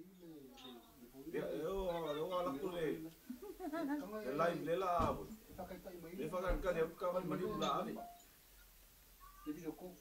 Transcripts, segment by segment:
Eu ala kule. Le live le la abo. Le fa kan kan ka mani la ali. Le video ko.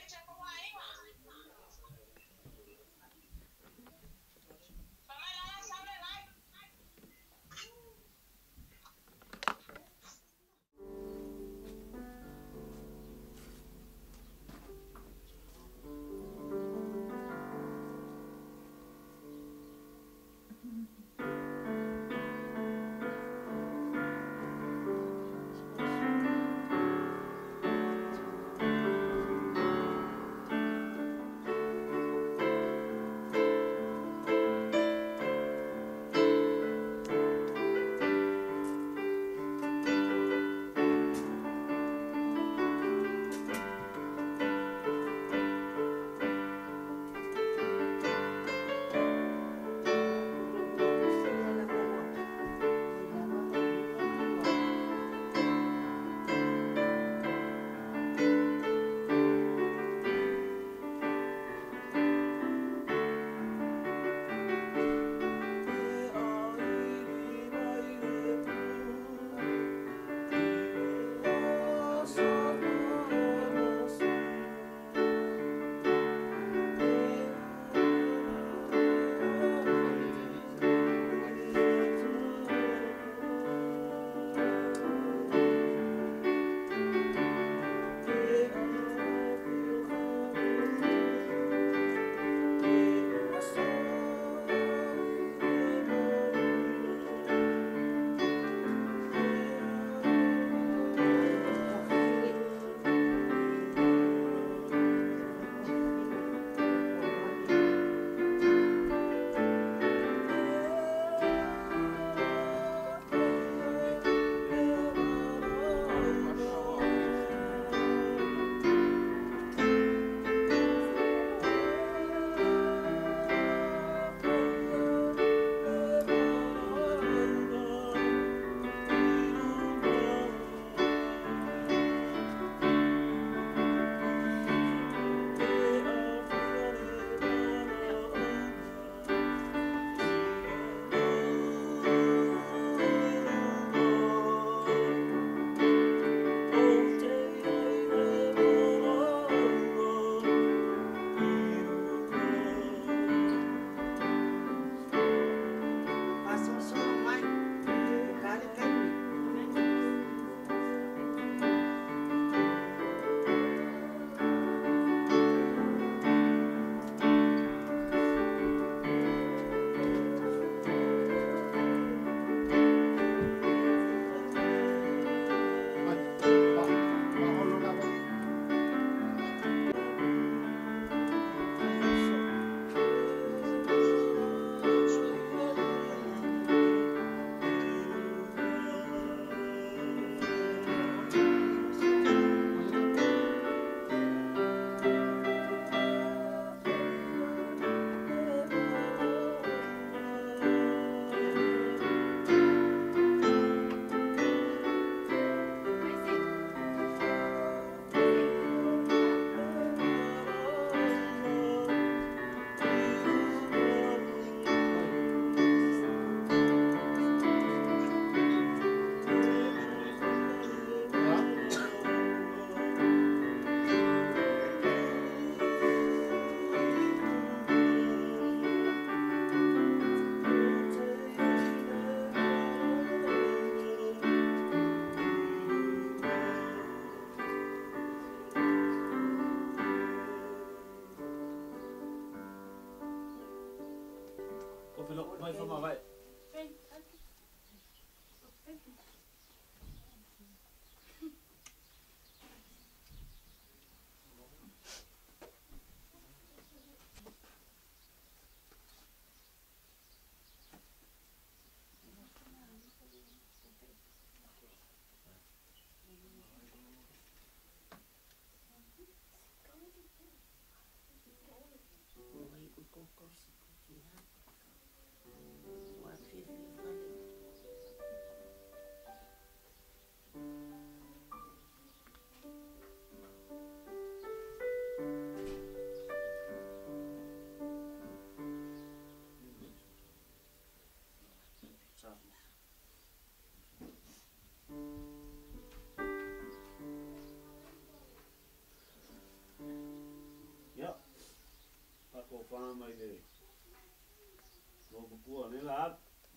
Vai formar, vai. whana mai le. Mo kua ne la.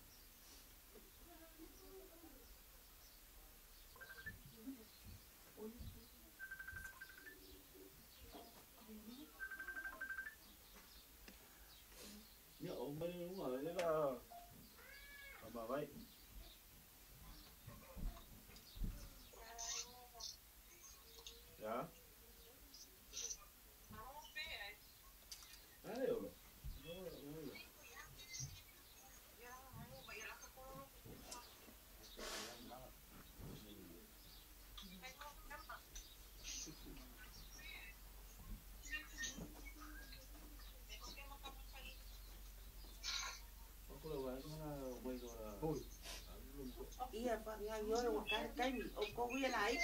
Nhớ ông mới đúng rồi, thế là bà vậy. Dạ. Đấy rồi. Iya, Pak, ngayo cái ông có biết lại.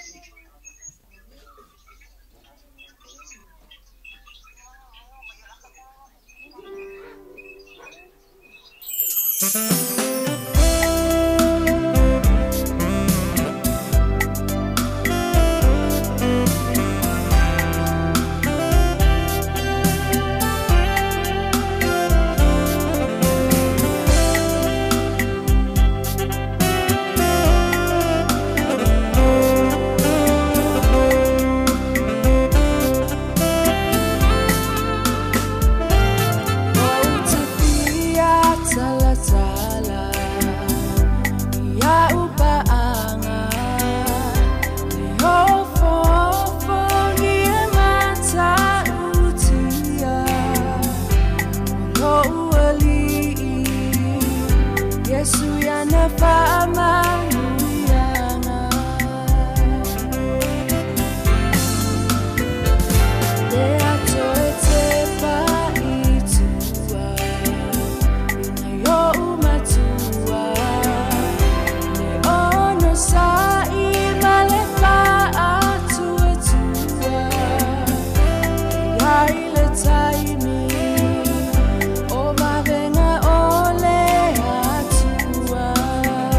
Oh, my venga, ole, atua.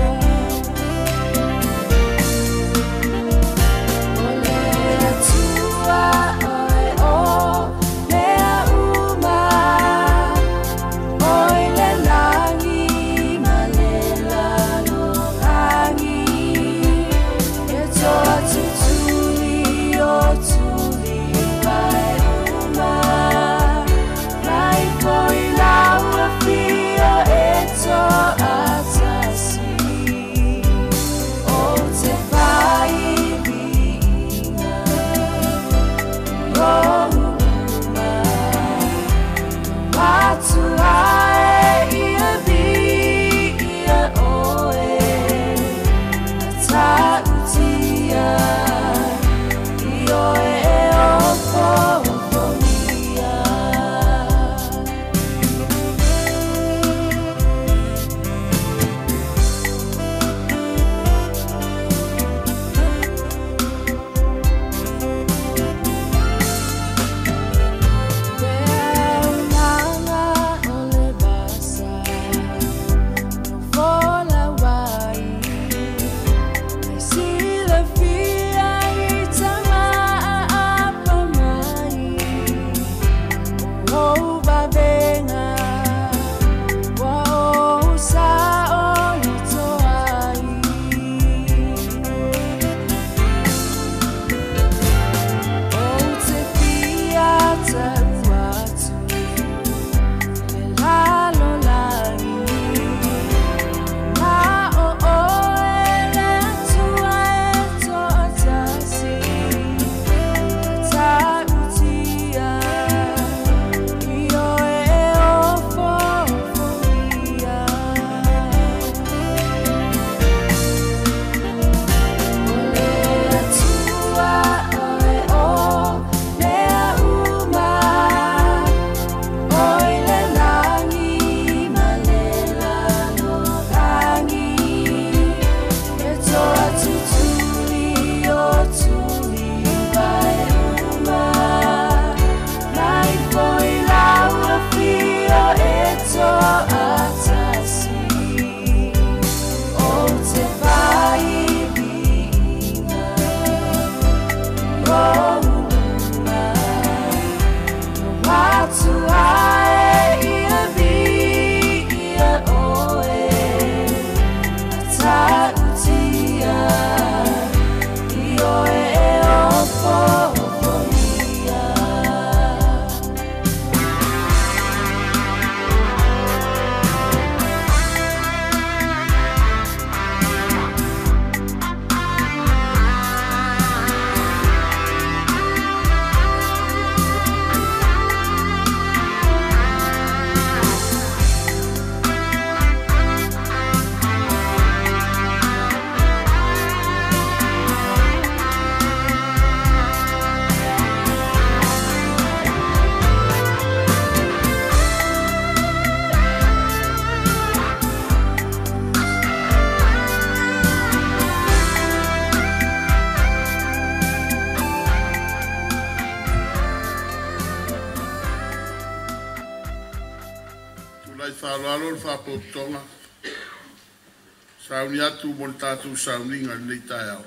Lai whālalo le whāpotonga. Sauni atu mon tātou sauninga nei tai au.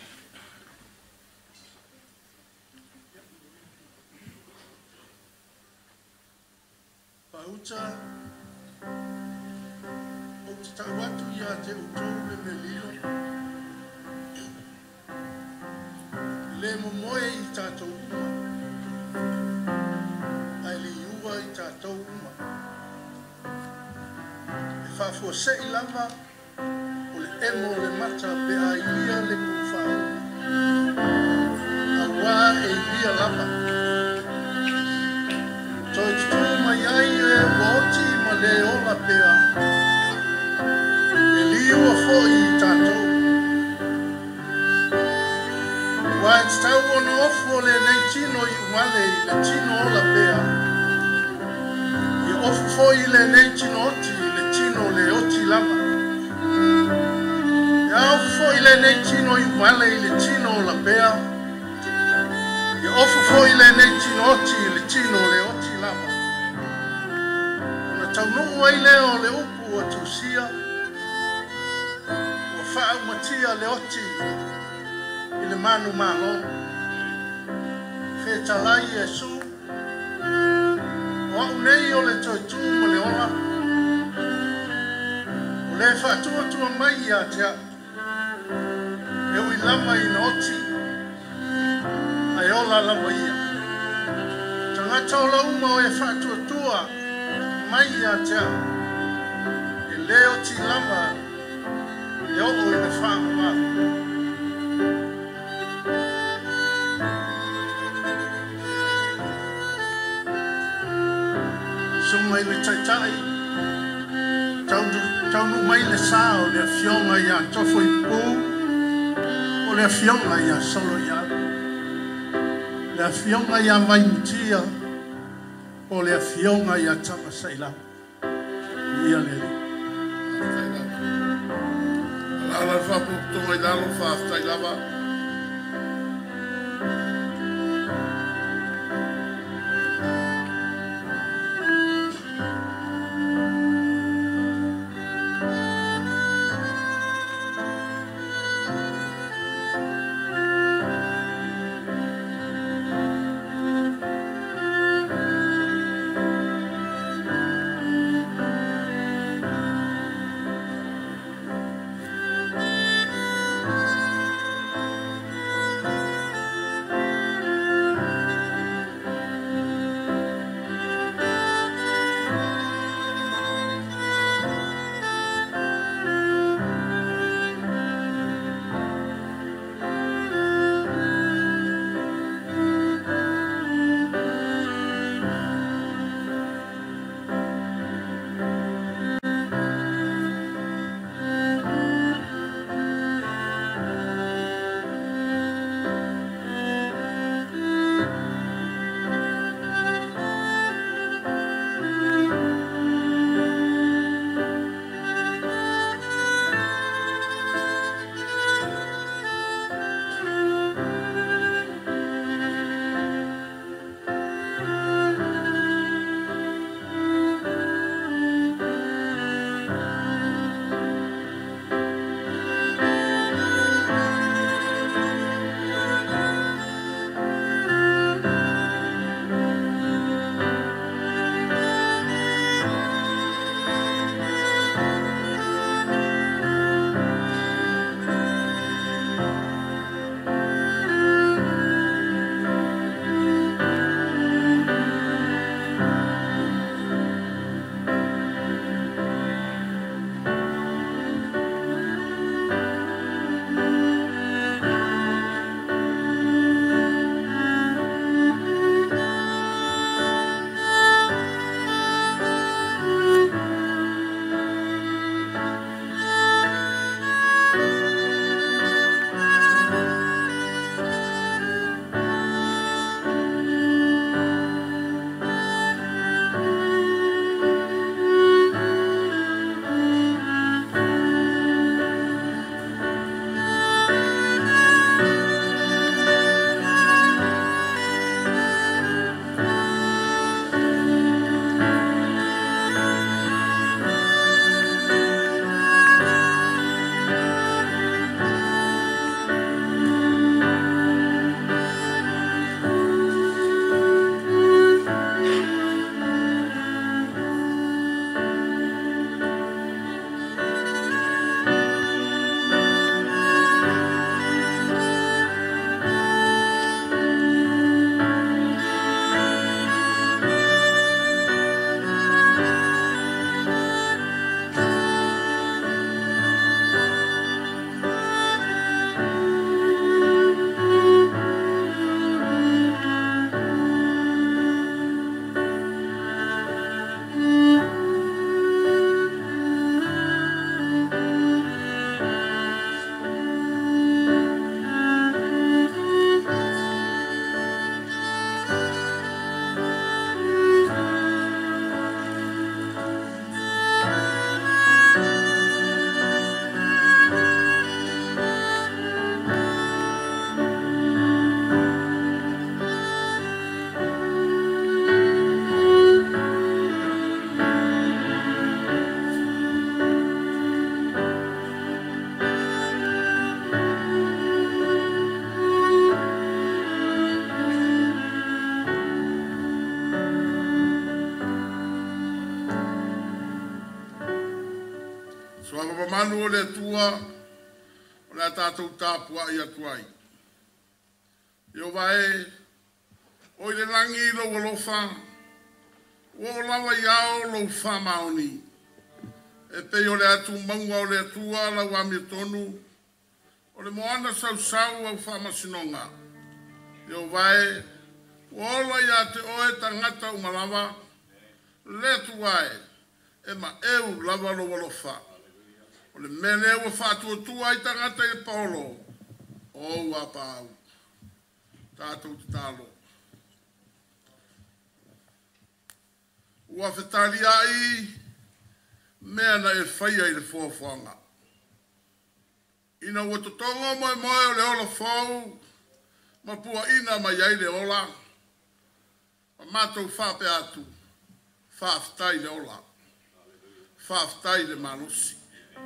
Pauta, o te tau atu ia te utou le me lilo. Le momoe i tātou uma. Ai li iua i tātou uma. E whafua se i lava, o le emo le mata pe a ilia le kufau. A wā e ilia lava. Toi tu mai ai e woti ma le ola pea. E liua foi i tātou. Wa e tau ono ofu le nei tino i umale i le tino ola pea. I ofu foi le nei tino oti, le tino le oti lava. E ofu foi le nei tino i umale i le tino ola pea. I ofu foi le nei tino oti, le tino le oti lava. Ona tau nuu ai leo le upu a tusia. Wa wha matia le oti. I le manu malo. Whetalai e su. O au nei o le toi tū ma le ola. O le whātua tua mai a tea. E ui lama i na oti. Ai ola lama ia. Tangata o la uma o e whātua tua mai a tea. E le oti lama. E o i na whātua. Mai le taitai tau nu mai le sao le fionga ia tofo i pū o le fionga ia solo ia le fionga ia mai mutia o le fionga ia tama saila ia le ala fa pu to i dalo fa sta lava So ava manu o le tua, o le tātou tāpua i atuai. Io vai, o i le langi lo walofa, o lawa iao lo wha maoni. E pe o le atu maunga o le atua la wami tonu, o le moana sau sau au wha masinonga. Io vai, o ola ia te oe tangata umalawa, le tuai, e ma eu lava lo walofa. O le mele ua whātua tua i tangata i Paulo, o ua pāu. Tātou te tālo. Ua whetali ai, mea na e whaia i le fuafuanga. Ina ua totonga moe moe o le ola whau, ma pua ina mai ai le ola, ma mātou whape atu, whaftai le ola, whaftai le manusi.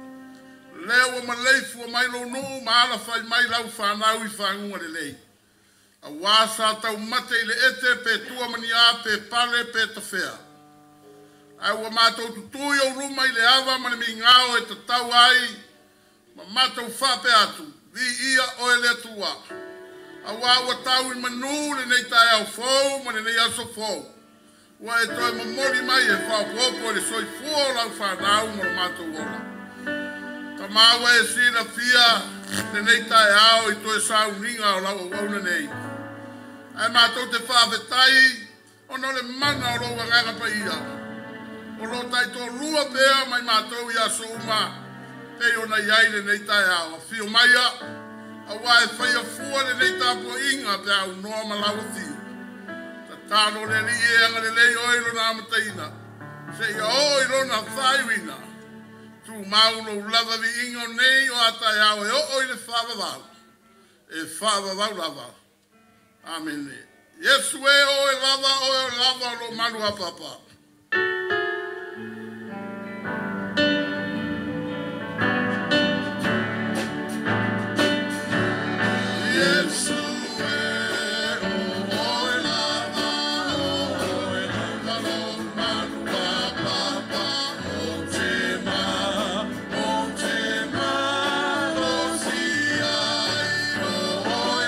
Leo ma leifu mai lo no, ma ala whai mai lau whanau i whangunga le lei. A wasa tau mate i le ete pe tua mani a pe pale pe tawhea. Ai ua mātou tutui au ruma i le awa mani mi ngao e tatau ai, ma mātou whape atu, vi ia o e le tua. A ua tau i manu le nei tae au fau, ma le nei aso fau. Ua e toi mamori mai e whao popo le soi fua lau whanau ma mātou ola. Ta maua e sina fia le nei tae au i toi sau ninga o lau wauna nei. Ai mātou te whawhetai, ono le mana o roa nganga pa ia. O lo tai tō rua pēa mai mātou i aso uma, pei o na iai le nei tae au. A whio maia, a wae whaia fua le nei tāpua inga pe au noa malawa thiu. Ta tāno le li e anga le lei oilo na amataina. Se ia oilo na whaiwina. Tu mauno lava vi ingo nei o atai au e o le whawawau. E whawawau lava. Amen. Yesu e o e lava lo manu a papa.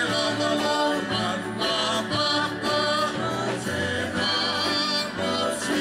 Yes.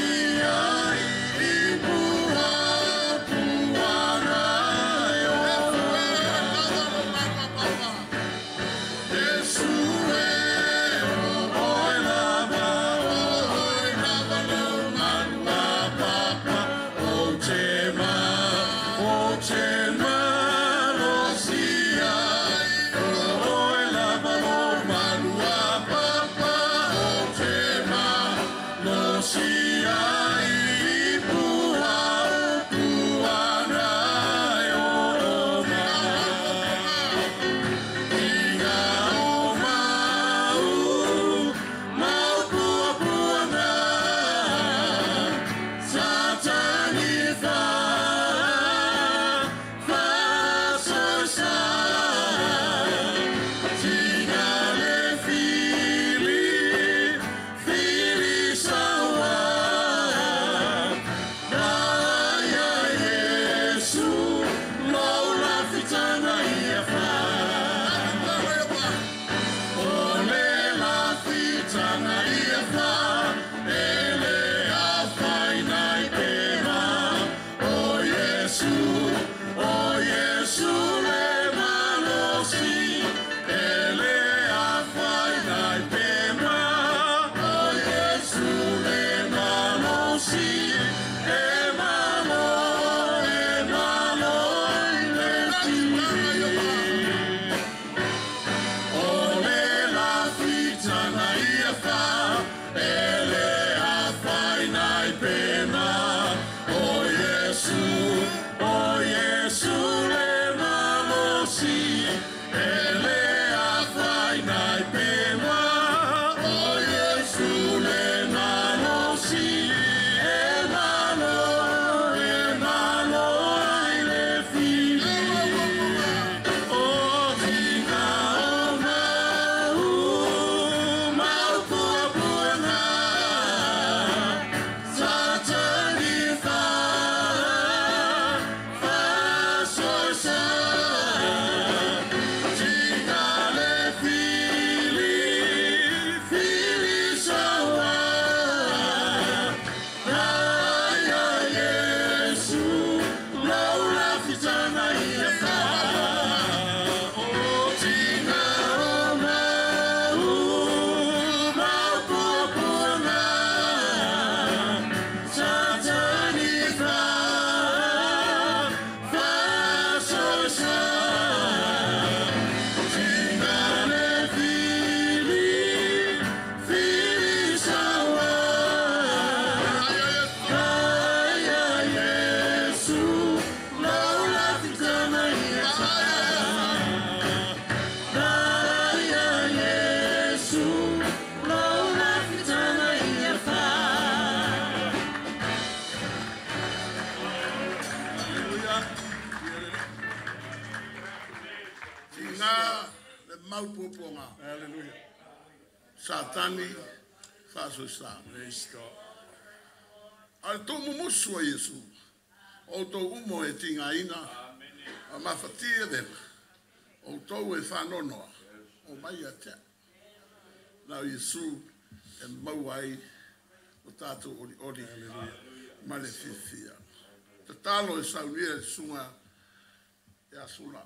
mau poponga. Hallelujah. Satani faso sa. Praise God. Al to musu a Yesu. O to umo e tinga ina. A mafatia de. O to e whanonoa. O mai a te. Nau Yesu e mauai o tātou ori ori. Ma le fifia. Te talo e saunia e sunga e asula.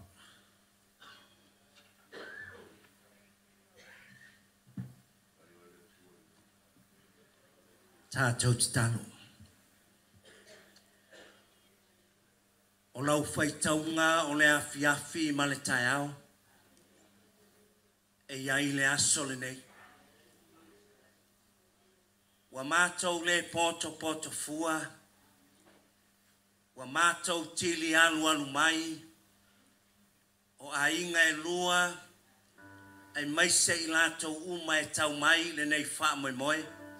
Tātou te talo. O lau whaitaunga o le afi ma le tai au. E iai le aso le nei. Wa mātou le poto fua. Wa mātou tili alu mai. O a inga e lua. Ai maise i lātou uma e tau mai le nei wha moe.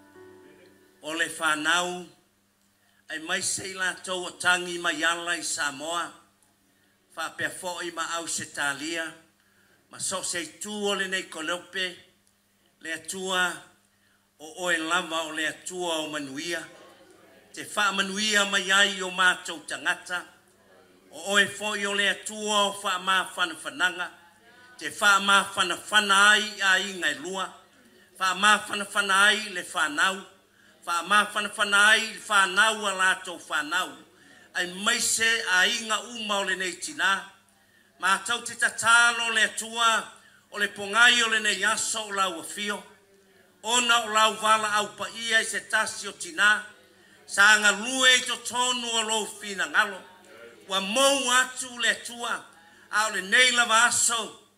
O le whanau, ai maise i lātou o tangi mai ala i Samoa, whapea fōi ma au se tālia, ma so se tū o le nei koleope, le atua o oe lava o le atua o manuia, te wha manuia mai ai o mātou tangata, o oe fōi o le atua o wha mā whanawhananga, te wha mā whanawhana ai a ingai lua, wha mā whanawhana ai le whanau, fa ma fana ai fa nau ala to fa nau ai maise a inga uma o le nei tina ma tau te tatalo le tua o le pongai o le nei aso o lau afio ona o lau vala au pa ia i se tasi o tina sa anga lue to tonu o lo fina ngalo wa mou atu le tua a o le nei lava aso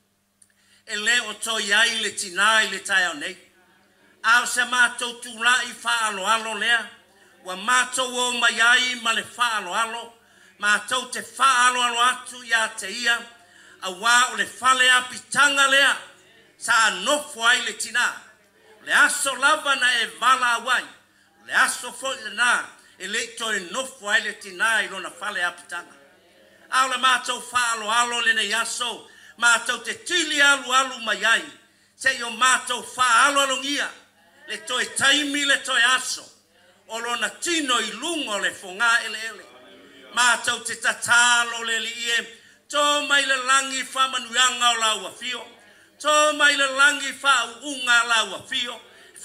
e le o to iai le tina i le tai o nei au se mātou tūlai whaaloalo lea, wa mātou o mai ai ma le whaaloalo, mātou te whaaloalo atu ia te ia, a wā o le whale apitanga lea, sa anofo ai le tina, le aso lava na e vala awai, le aso foi le nā, e le to e nofo ai le tina i lona whale apitanga. Au le mātou whaaloalo le nei aso, mātou te tili alu mai ai, se o mātou whaaloalo ngia, le toe taimi le toe aso, o lona tino i lungo le fonga ele. Mātou te tatalo le liie, tō mai le langi whamanuanga o lau afio, tō mai le langi whaunga lau afio,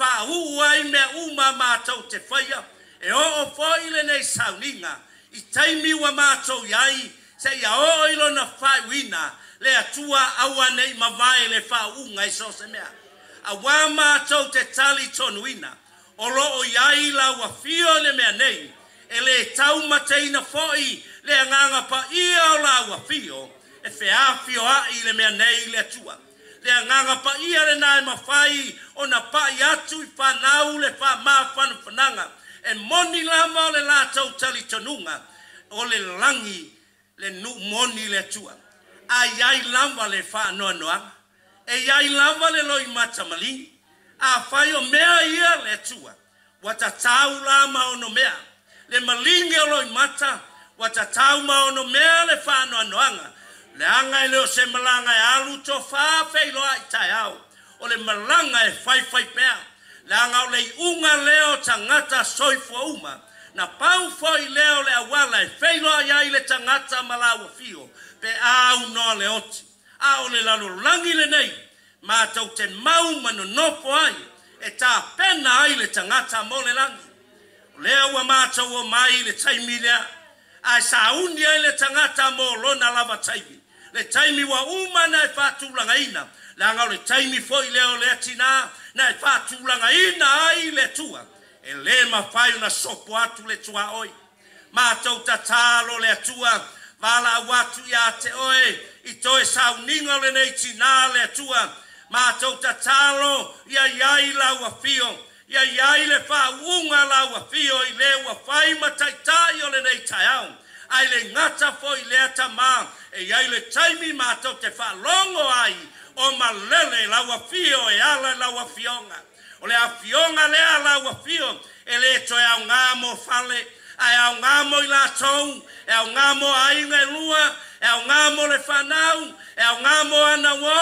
whauai mea uma mātou te whaia, e o fwoi le nei sauninga, i taimi wa mātou iai, se ia o ilona whaiwina, le atua aua nei mawai le whaunga i so se mea. A wā mātou te tali tonuina, o loo iai lau a fio le mea nei, e le tau mateina foi, le anganga pa ia o lau a fio, e whea fio ai le mea nei le atua. Le anganga pa ia le nai mawhai, o na pa i atu i whanau le wha mawhanu whananga, e moni lama o le lātou tali tonunga, o le langi le nu moni le atua. A iai lama le wha noa noanga, e iai lava le loi mata malingi, a whai o mea ia le tua, wata tau lama ono mea, le malingi o loi mata, wata tau ma ono mea le whano anoanga, le anga e leo se malanga e alu to whawhei loa i tai au, o le malanga e whai pea, le anga o le unga leo tangata soifua uma, na pau foi leo le awala e whei loa iai le tangata malawa fio, pe au noa le oti. A o le lalo langi le nei, mātou te mau mano nopo ai, e tā pena ai le tangata mo le langi. Lea ua mātou o mai le taimi lea, a sa undi ai le tangata mo lona lava taimi. Le taimi wa umana e whātulanga ina, le anga o le taimi foi leo le atina, na e whātulanga ina ai le tua. E le mawhai na sopo atu le tua oi. Mātou ta tālo le atua, vala watu ia te oe, i toe sauninga le nei tina le atua, mātou ta talo, ia iai lau a fio, ia iai le whaunga lau a fio, i le ua whai mataitai o le nei tai au, ai le ngata fo i le ata mā, e iai le taimi mātou te whalongo ai, o malele lau a fio, e ala lau a fionga, o le a fionga lea lau a fio, e le toe au ngā mo fale, ai au ngamo i la tou, e au ngamo a inga lua, e au ngamo le whanau, e au ngamo ana wo,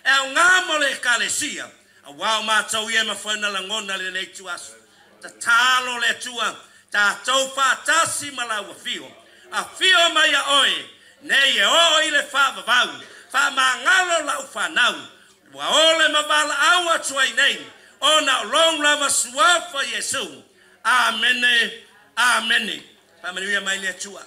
e o ngā mo le kalesia. A wao mātou ia mawhaina la ngona le nei tuasu. Ta tālo le tua, ta tau whātasi ma lau a whio. A whio mai a oe, nei e o i le whāwawau, whāmangalo lau whanau. Wa ole mawala aua tuai nei, o na long lava suafa Yesu. Amene, amene. Pamanuia mai le tua.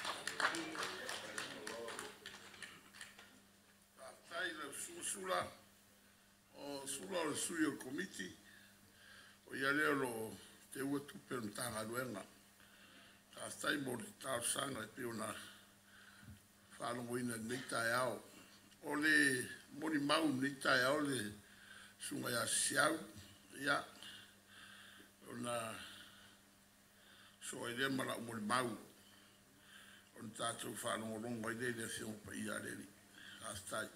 Sula o sui o komiti o ia leo lo te ua tupe o tanga luenga ka stai mo le tau sanga e peo na whanongo ina nei tai ao o le moni mau nei tai ao le sunga ia siau ia o na so e le mara o moni mau o na tātou whanongo longo i le fiong pa ia le li ka stai.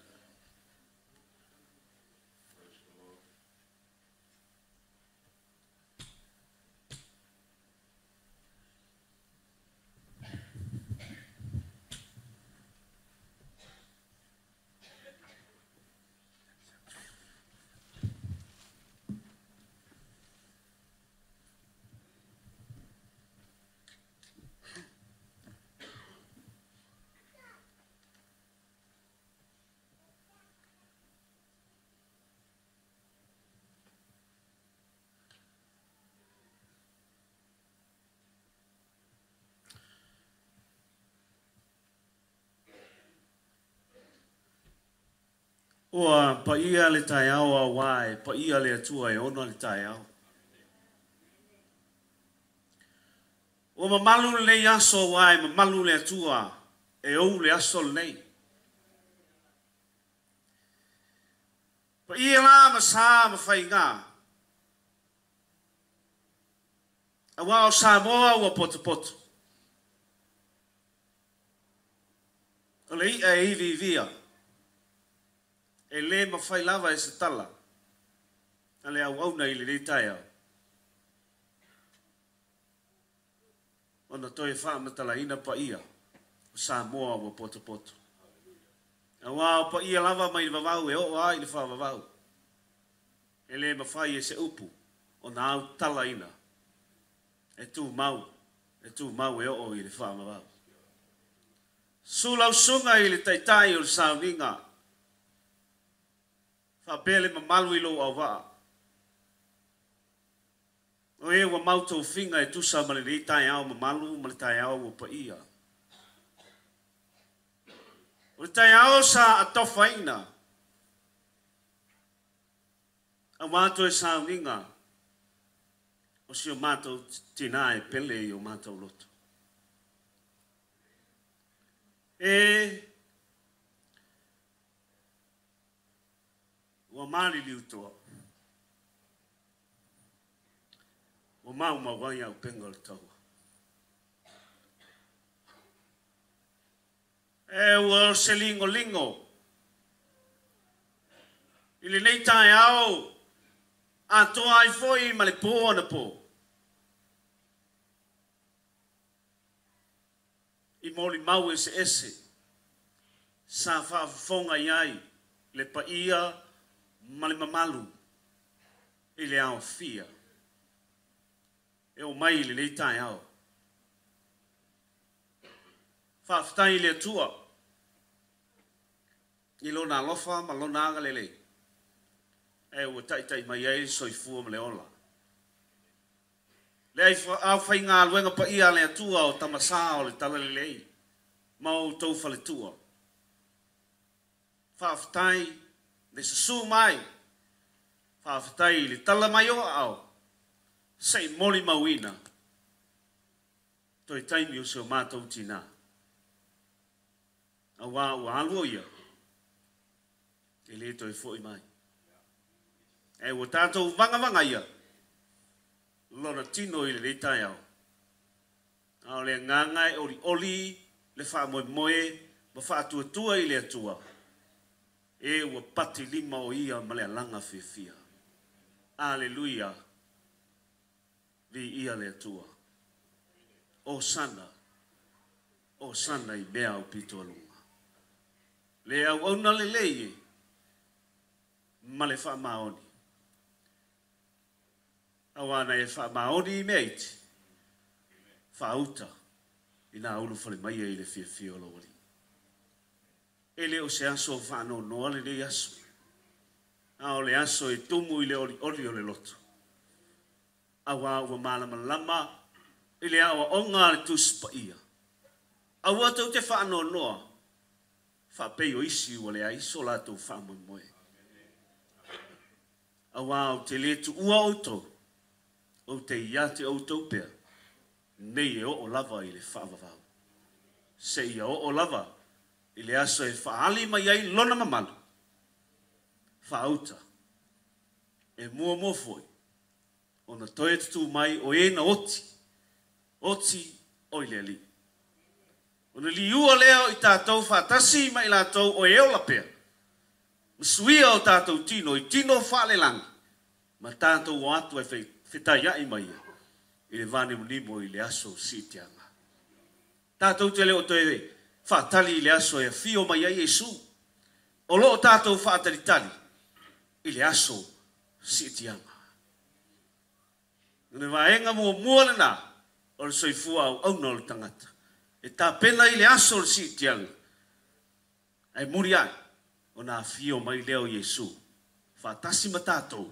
Ua pa ia le tai au a wae, pa ia le atua e ono le tai au. Ua mamalu le aso wae, mamalu le atua e ou le aso le nei. Pa ia la ma sa ma fai ngā. A wao sa moa ua poto poto. O le ia e iwi via. E le mawhai lava e se tala. A le au au nei le tai au. Ona toi wha matala ina pa ia. Sa moa wa poto poto. A wao pa ia lava mai le vavau e o ai le wha vavau. E le mawhai e se upu. Ona au tala ina. E tu mau. E tu mau e o i le wha vavau. Sulau sunga i le taitai o le sauninga. Whapele ma malu ilo au waa. O e wa mautou finga e tusa ma le tai au ma malu ma le tai au o pa ia. O le tai au sa atofa ina. A mātou e sauninga. O si o mātou tina e pele i o mātou loto. Ua mali liutoa. Ua mau mawai au penga le taua. Ua se lingo lingo. Ili nei tai au. A toa ai foi ma le po na po. I moli mau ese. Sa whaafonga iai. Le pa ia. Mali mamalu i le au fia. E o mai le tai au. Whaftai le tua. I lona alofa ma lona aga lele. E o tai mai ei soifua ma le ola. Le au whai ngā luenga pa ia le atua o tamasa o le tala lelei. Mau tau whale tua. Whaftai le susu mai. Whawhatai le tala mai o au. Sei moli mauina. Toi taimi o seo mātou tina. A wā ua alua ia. E le toi fōi mai. E ua tātou vanga ia. Lora tino i le tai au. Au le ngangai oli le wha moe ma wha tua i le atua. E ua pati lima o ia ma le alanga whiwhia. Aleluia. Vi ia le atua. O sana i mea o pito alunga. Le au auna le leie. ma le whaamaoni. Awana e whaamaoni I mea iti. Whauta I nā ulu whale mai e le fia o lawari. E le o se aso whaano noa le le aso. A o le aso e tumu I le ori o le loto. Awa ua malama lama I le awa onga le tuspa ia. Awa tau te whaano noa. Whapei o isi ua le aiso la tau whaamo moe. Awa o te le tu ua auto. O te iate auto pea. Nei e o lava I le whaavavau. Se ia o lava I le aso e whaali mai ai lona mamalu. Whaauta. E mua mofoi. O na toe tutu mai o e na oti. Oti o I le li. O na li ua leo I tātou whaatasi mai la tau o e o la pea. Msuia o tātou tino I tino whaale langi. Ma tātou o atu e whetai ai mai ia. I le vane munimo I le aso sitianga. Tātou te leo toe whaatali I le aso e fio mai ai Jesu. O loo tātou whaatali tali I le aso sitianga. Ngane waenga mua le nā o le soifua au na o le tangata. E tā pena I le aso le sitianga. Ai muri ai o nā fio mai leo Jesu. Whaatasi ma tātou.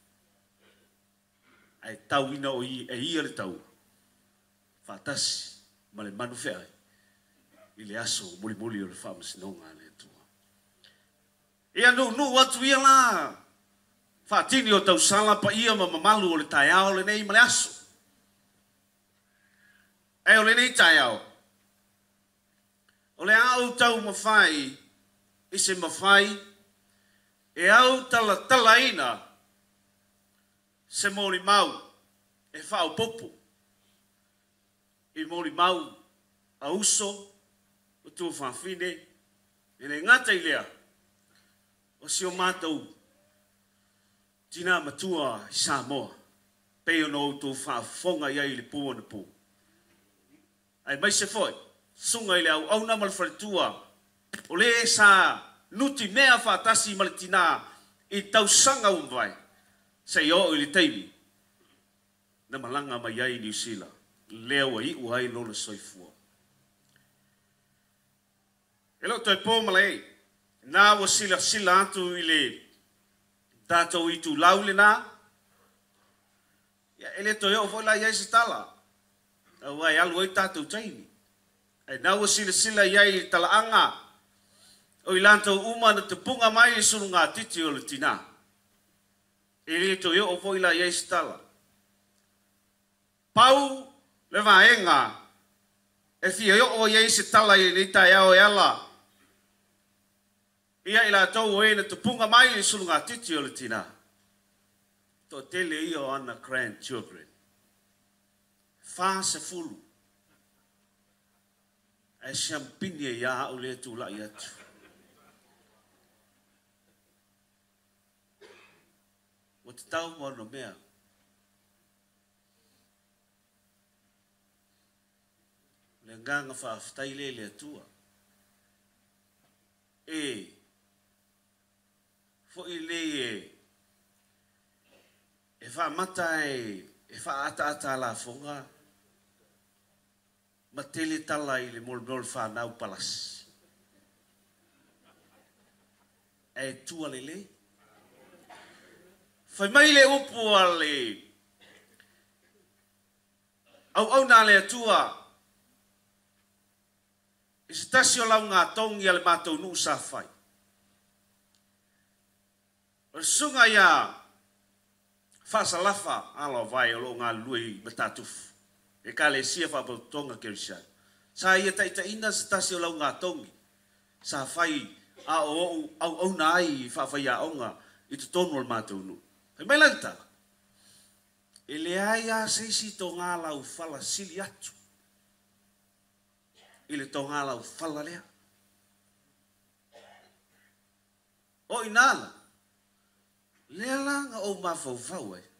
Ai tau ina o I e ia le tau. Whaatasi ma le manu whea I le aso muli o le whamasinonga le tua. Ia nu atu ia la. Whaatini o tau sala pa ia ma mamalu o le taiao le nei ma le aso. E o le nei taiao. O le au tau mawhai I se mawhai e au tala ina se mori mau e whao popo. I mori mau a uso o tua whawhine e ne ngata I lea o si o mātou tina matua I Samoa peo no tua whawhonga iai le pua na pua. Ai mai se foi sunga I le au na malwharitua o le sa nuti mea whaatasi malitina I tau sanga umwai. Sei o I le teimi. Na malanga mai ai New Zealand. Leo I uai lona soifua. E lo toi pō malai. Nā wa sila atu I le tātou I tu lau le nā. Ia ele toi o foi la iai se tala. Au ai alu ai tātou teimi. E nā wa sila iai tala anga. O I lantou uma na te punga mai I suru ngā titi o le tina. E le to yo o foi la iai se tala. Pau le vaenga e fia yo o iai se tala I le tai au e ala. Ia I la tau o e na te punga mai I suru ngā titi o le tina. To tele I o ana grandchildren. Fa se fulu. E champine ia o le tu la ia tu. O te tau mono mea. Le nganga whaaftai le atua. Fo I le e whaamata e whaata la fonga. Ma tele tala I le molnol whanau palas. E tua le. Fai mai le upu a le au nā le atua I se tasi o lau ngā tongi a le mātou nuu sa whai. O sunga ia whasalafa alo vai o lo ngā lui matatufu. E ka le sia whapatonga kerisai. Sa ia taita ina se tasi o lau ngā tongi. Sa whai a au nā ai whawhai a onga I te tonu al mātou nuu. E mai lanta. E le ai a seisi tō ngā lau whala sili atu. I le tō ngā lau whala lea. O I nāna. Lea langa o mawhau e.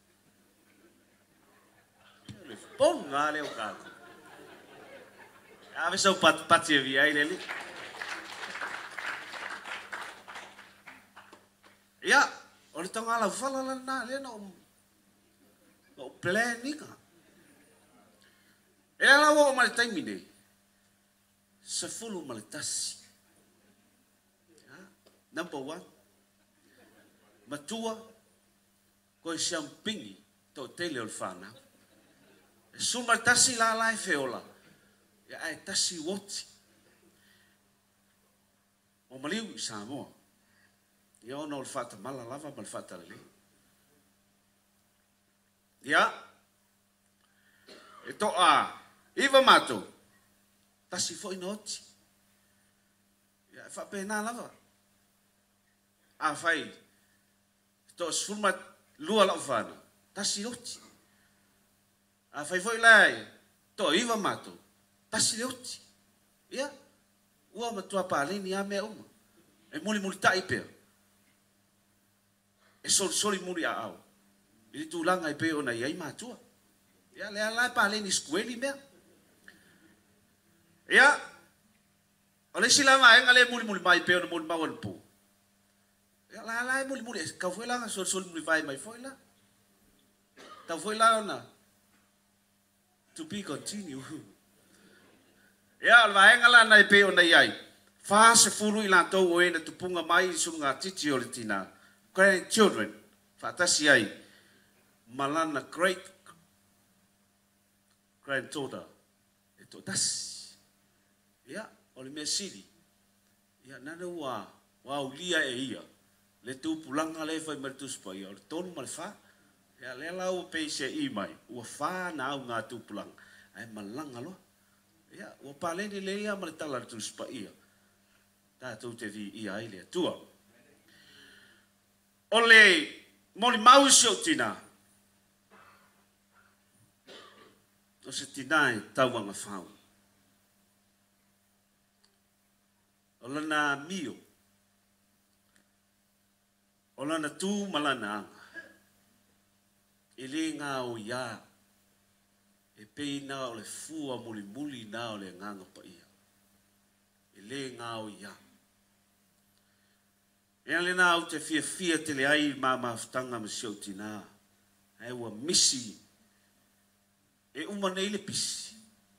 Le pon ngā leo kātu. Ave sau pati e vi ai le li. Ia. O le tanga la fala la na le no planning. E ala wo ma le taimi nei. Se fulu ma le tasi. Number 1. Matua ko champingi to tele o fana. Suma tasi la la feola. Ya ai tasi woti. O maliu sa mo. Ya ona o fata mala lava mal fata le. Ya. E to a iva mato. Tasi foi noti. Ya fa pena lava. A fai. To suma lua la fana. Tasi oti. A fai foi lai. To iva mato. Tasi oti. Ya. Ua matua pale ni a mea uma. E muli tai pea. E soli muli a au. Ili tulanga i pea ona iai matua. Ya le ala pale ni skueli mea. Ya. Ole sila mai ngale muli mai pea ona muli mawan po. Ya la muli. Kau foi langa soli muli vai mai foi la. Tau foi la ona. To be continue. Ya vai ngala nai pe ona iai. Fa se furu ila to o ena tupunga mai sunga titi o le tina. Grandchildren. Fa tasi ai. Malana great granddaughter. E to tasi. Ya, o le mea siri. Ya nana wa ulia e ia. Le tu pulanga le fai mai tu spai. O le tonu ma le fa. Ya le lau pe se i mai. Ua fa na au ngā tu pulanga. Ai malanga lo. Ya, o pale ni le ia male tala tu spa ia. Ta tu te vi ia ile tua. Ole moli mau sio tina. O se tina e tauanga fau. Ola na mio. Ola na tu malana anga. Ele ngā o ia. E pei na o le fua muli na o le nganga pa ia. E le ngā o ia. E ale na au te fia te le ai mafutanga ma siau tina. E ua misi. E umane le pisi.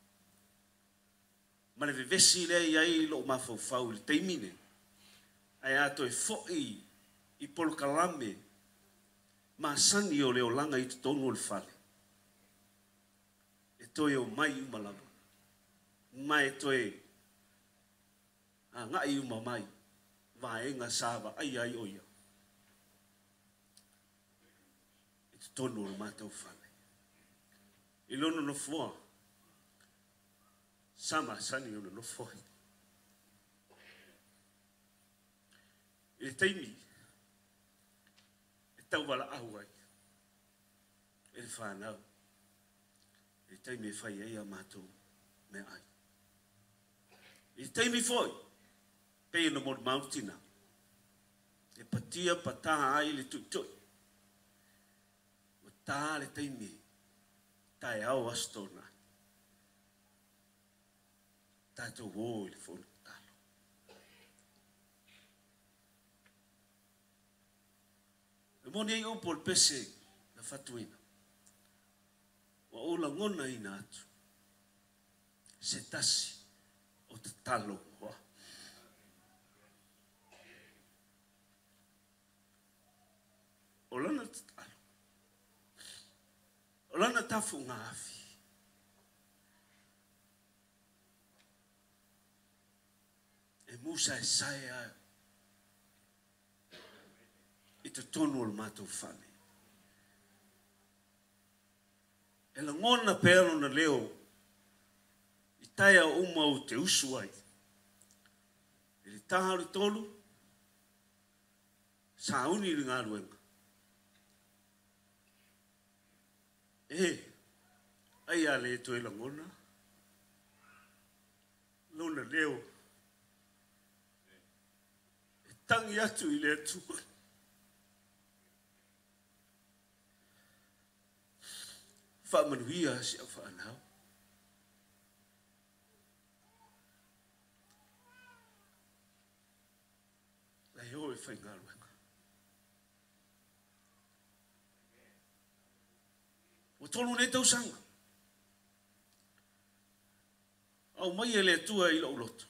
Ma le vevesi le iai lo mafau le teimine. Ai ato e foi i polokalame. Ma sani o le o langa i te tonu o le fale. Toe o mai uma lava. Mai toe. A ngai uma mai. Vaenga sava ai oia. E te tonu o mātou whane. I lono no fua. Sama sani o no fua. I le teimi. E tau wala ahu ai. E le whanau. I taimi e whai ei a mātou me ai. I taimi foi, pei no mori mautina. E patia pataha ai le tuitoi. O tā le taimi, tae au astona. Tātou wō i le whonu talo. E moni ei upo le pese na whatuina. Wa ola ngona ina atu. Se tasi o te talo hoa. O lana te talo. O lana tafu ngā afi. E musa e sae a i te tonu o le mātou whane. E la ngona pēro na leo i taia uma o te usu ai. E li taharu tolu sa uni ri ngā ruenga. Ai a le to e la ngona. Lona leo. E tangi atu i le atu. Whamanuia si au whanau. Lai ho e whaingaruenga. O tolu nei tau sanga. Au mai e le tua i lo loto.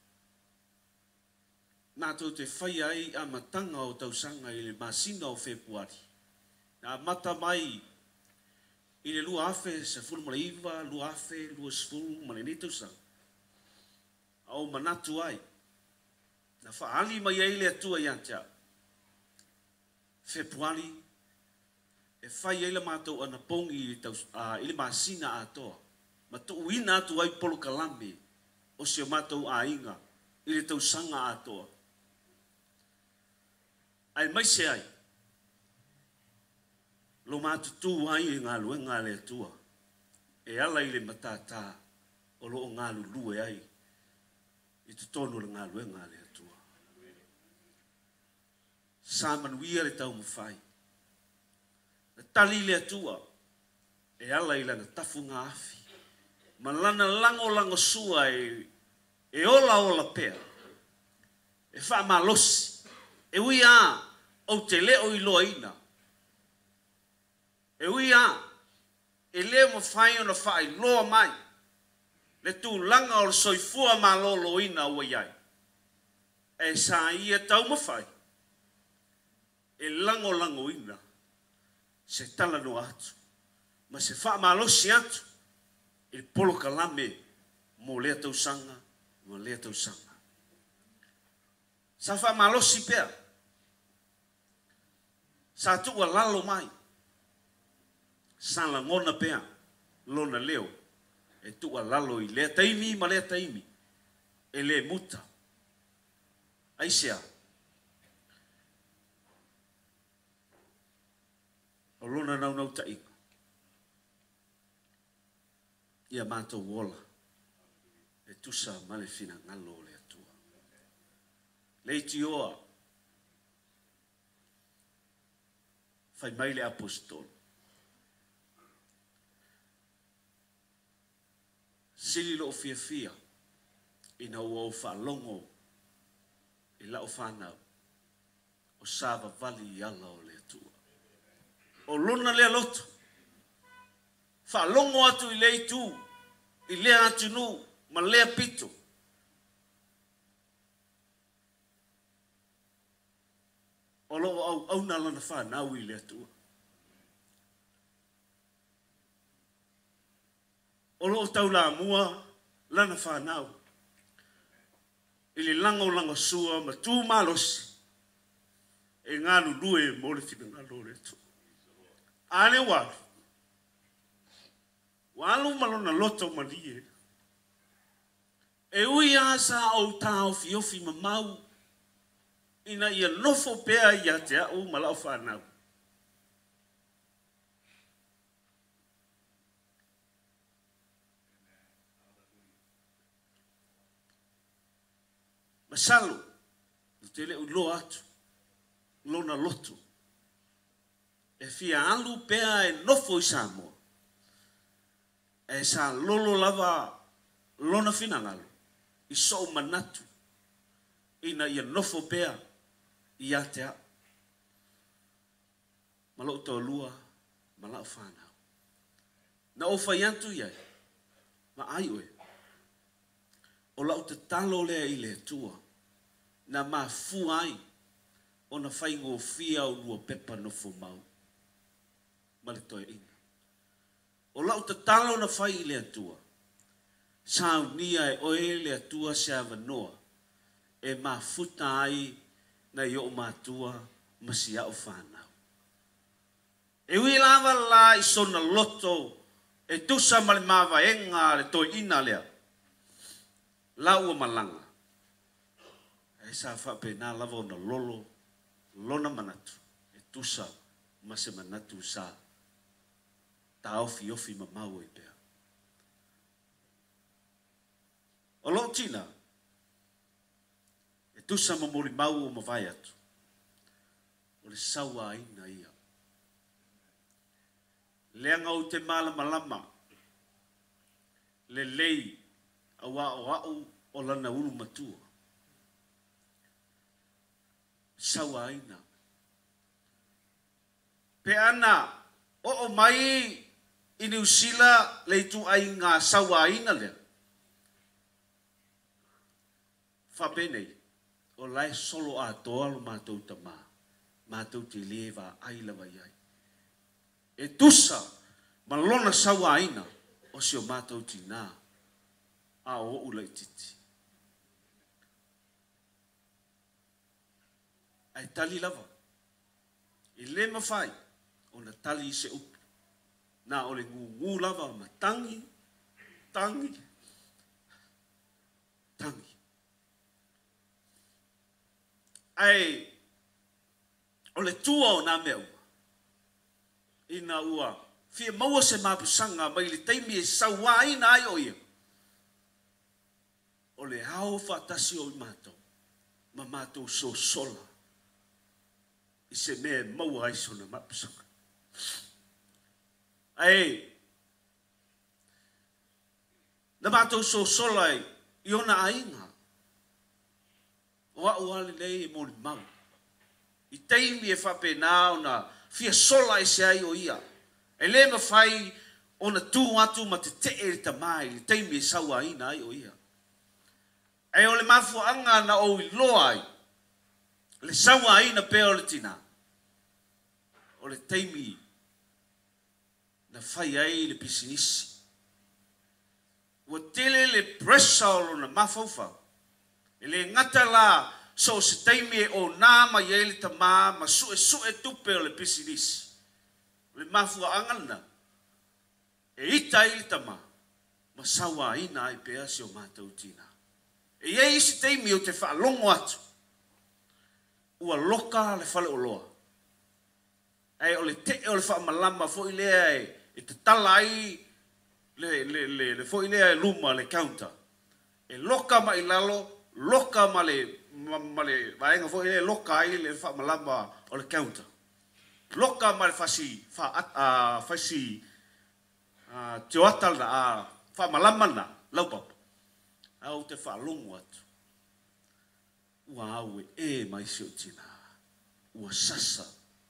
Nā tau te whai ai a matanga o tau sanga i le masina o Februari. Nā mata mai i le lua afe se fulu mara iwa, lua afe, lua sfulu, mara ni tau sanga. Au manatu ai. Na whaali mai ai le atua i antia. Februari, e whai ai le mātou ana pongi i le masina a toa. Ma tu uina atu ai polo kalame o se mātou a inga i le tau sanga a toa. Ai mai se ai. Lo mātou tū ai i ngā luenga le atua. E ala i le matata o lo ngā lulue ai. I tu tonu le ngā luenga le atua. Sa manuia le tau mawhai. Na tali le atua. E ala i lana tafu ngā afi. Malana lango sua e ola pea. E wha malosi. E ui a o te leo i loa ina. E ui a e leo mawhai o na whai loa mai. Le tū langa o le soifua ma lolo ina ua iai. E sa ia tau mawhai. E lango ina. Se tala no atu. Ma se wha malosi atu. I polo kalame mo lea tau sanga, mo lea tau sanga. Sa wha malosi pea. Sa tua lalo mai. Sa la ngona pea. Lona leo. E tua lalo i lea taimi ma lea taimi. E le muta. Aisea. O lona nau ta ika. Ia mātou wola. E tusa male fina ngalo le atua. Leiti oa. Fai mai le apostol. Sili lo fia. Ina ua o whaalongo. I lao whanau. O sāwa vali i ala o le atua. O lona le aloto. Whaalongo atu i lei tū. I lea atu nu. Ma lea pito. O loo au na lana whanau i lea tua. O loo tau la mua. Lana whanau. I le lango sua. Ma tū malosi. E ngānu lue mo le fina ngalo le tu. Ane waru. Walu malona loto malie. E ui asa au tau fiofi mamau. Ina ia nofo pea ia te au malau whanau. Masalo. Te le ulo atu. Lona loto. E fia alu pea e nofo i Samoa. E sa lolo lava lona finangalo. I so manatu. Ina ia nofo pea i atea. Malau tau lua, malau whanau. Na o whaiantu iai. Ma ai oe. O lau te talo lea i le tua. Na ma fu ai. O na whaingo fia o lua pepa nofo mau. Male toi ina. O lau te talo na whai i le atua. Sao nia e oe le atua se avanoa. E ma futa ai na i o mātua masi au whanau. E ui lava la i sona loto. E tusa male mawa enga le toi ina lea. Lau malanga. E sa whape nā lava o na lolo. Lona manatu. E tusa mase manatu sa. Ta ofi mamau e pea. O lo tina. E tusa mamori mau o mawai atu. O le saua ina ia. Leanga o te malama. Le lei au o lana ulu matua. Saua ina. Pe ana o mai ini usila le tu ai ngā sawa ina lea. Whapene, o lai solo a toa lo mātou tamā, mātou te lewa ai lawa iai. E tusa, ma lona sawa ina, o si o mātou tina, a o ula i titi. Ai tali lava, i le mawhai, o na tali i se upu, na o le ngu lava ma tangi, tangi, tangi. Ai, o le tua o nā mea ua, ina ua, fia maua se mapusanga mai le teimi e saua ina ai o ia. O le hao whatasi o i mātou, ma mātou so sola, i se mea maua ai sona mapusanga. Ai, na mātou so sola i ona ainga, o au ale nei e mori mau. I teimi e whape nāo na fia sola e se ai o ia. E le mawhai o na tū atu ma te te e ta mai, i teimi e saua ina ai o ia. E o le mafua anga na o i loa ai, le saua ina pe o le tina. O le teimi na whai ai le pisinisi. Ua tele le presa o na mafawhau. E le ngata la so se teimi e o nā ma iele ta mā ma sue tupe o le pisinisi. Le mafua angana. E ita ili ta mā. Ma sawa ina ai pea si o mātou tina. E iei isi teimi o te whaalongo atu. Ua loka le whale o loa. E o le te o le whaamalama fo i lea e te tala ai le fo i lea e luma le counter. E loka ma i lalo loka male vaenga fo e loka ai le fa malamba o le counter loka male fasi te atal na fa malamba na laupa au te fa longo atu ua au e mai si o tina ua sasa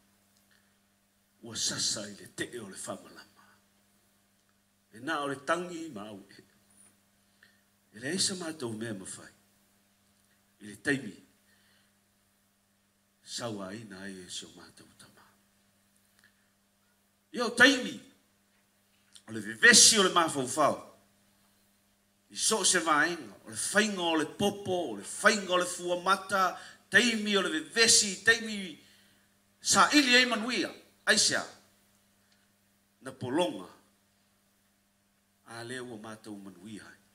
i le te o le fa malamba e na o le tangi ma au e le isa mātou mea mawhai i le taimi saua ina ai e si o mātou tama. Ia o taimi o le vevesi o le mawhauwhau i so se vaenga o le whainga o le popo o le whainga o le fuamata taimi o le vevesi taimi sa ili ei manuia aisea na polonga a lea ua mātou manuia ai.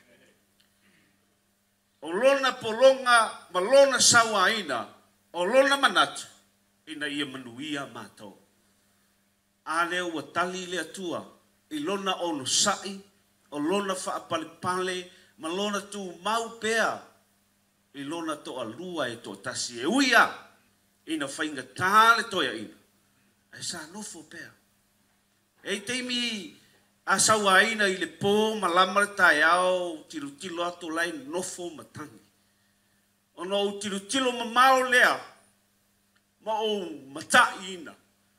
O lona polonga, ma lona sawa ina, o lona manatu, ina ia manuia mātou. A lea ua tali lea tua, i lona ono sai, o lona whaapalipale, ma lona tu mau pea, i lona toa lua e toa tasi e uia, ina whainga tāle toia ina. E sa nofo pea. E teimi a saua ina i le pō malama le tai au tilo atu lai nofo matangi. Ono o tilo mamao lea ma o matai ina.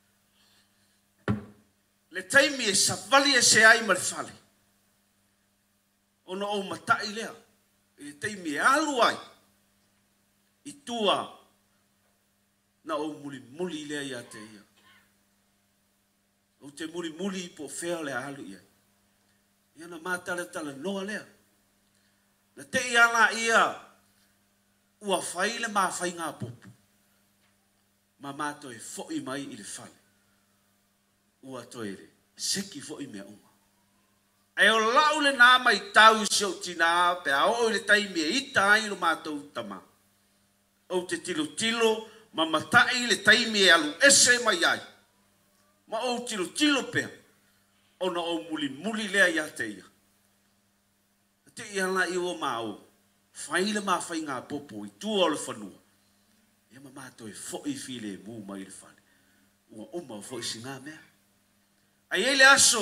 Le taimi e savali e se ai ma le fale. Ono o matai lea. Le taimi e alu ai. I tua na o muli lea ia te ia. O te muli po fea le alu ia. Ia na mātale tala noa lea. Na te iana ia ua whaile mā whai ngā popu. Ma mātou e fōi mai i le whale. Ua toere, seki fōi mea unga. E o lau le nā mai tau si o tina pe a o le taimi e ita ai lo mātou tama. O te tilo, ma matai le taimi e alu ese mai ai. Ma o tilo pea, o na o muli lea ia te ia. Te ia la i o mao, whaile ma whai ngā popo i tua o le whanua. Ia ma mātou e fōi while e mū mai le whane. Ua oma o fōi si ngā mea. Ai ele aso,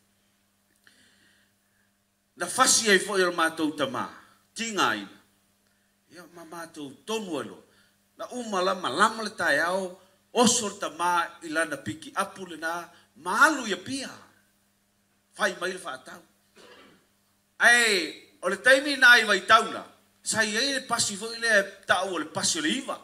na whasi ai fōi o mātou tamā, tinga ina. Ia ma mātou tonu alo, na lama le tai au, osor ta ma ilana piki apu le na maalu ia pia fai mai le whaatau. Ai, o le taimi na ai vai tauna, sai ei le pasi fo i le tau o le pasi o le iwa.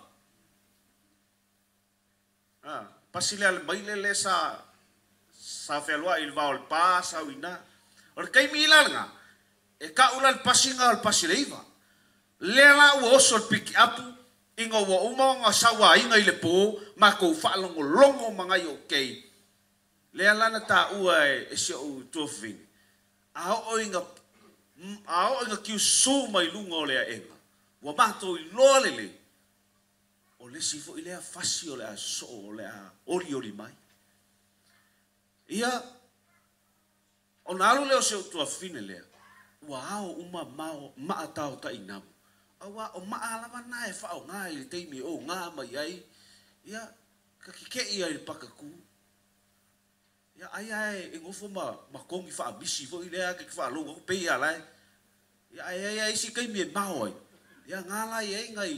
Pasi le mai le sa whelua i le vao le pā, sa uina. O le kaimi ilanga, e ka ula le pasi ngā o le pasi le iwa. Le la ua oso le piki apu, inga ua umaonga sawa inga i le pō, ma kou whaalongo longo mangai o kei. Le alana ta ua e se o tuafini. A o inga kiu su mai lunga o lea enga. Ua mato i loa lele. O le sifo i lea fasi o lea so o lea ori mai. Ia, o nalu leo se o tuafini lea. Ua ao uma mao maa tau ta inamu. Awa o maa lava na e whao ngā i le teimi o ngā mai ai. Ia, ka kikei ai le pakaku. Ia, ai e ngofo ma kongi wha misi fo i lea ke wha longa ko pei alai. Ia, ai isi kaimi e mao ai. Ia, ngā lai e ngai.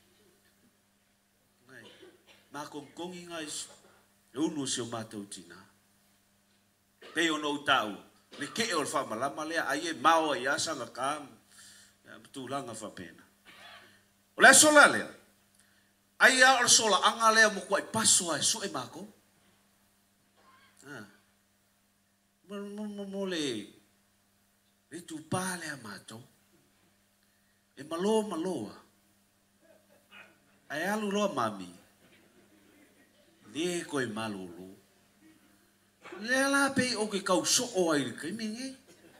Mā kongi ngai e unu se o mātou tina. Pei o nou tau. Le ke o le wha malama lea ai e mao ai asanga kāmu. Ia, tūlanga wha pena. O lea sola lea. Ai a o sola anga lea mo kua i paso ai su e mako. Mo le tupā lea mātou. E maloa. Ai alu loa mami. Ne koe malolo. Lea la pei o ke kau so o ai le kaimenge.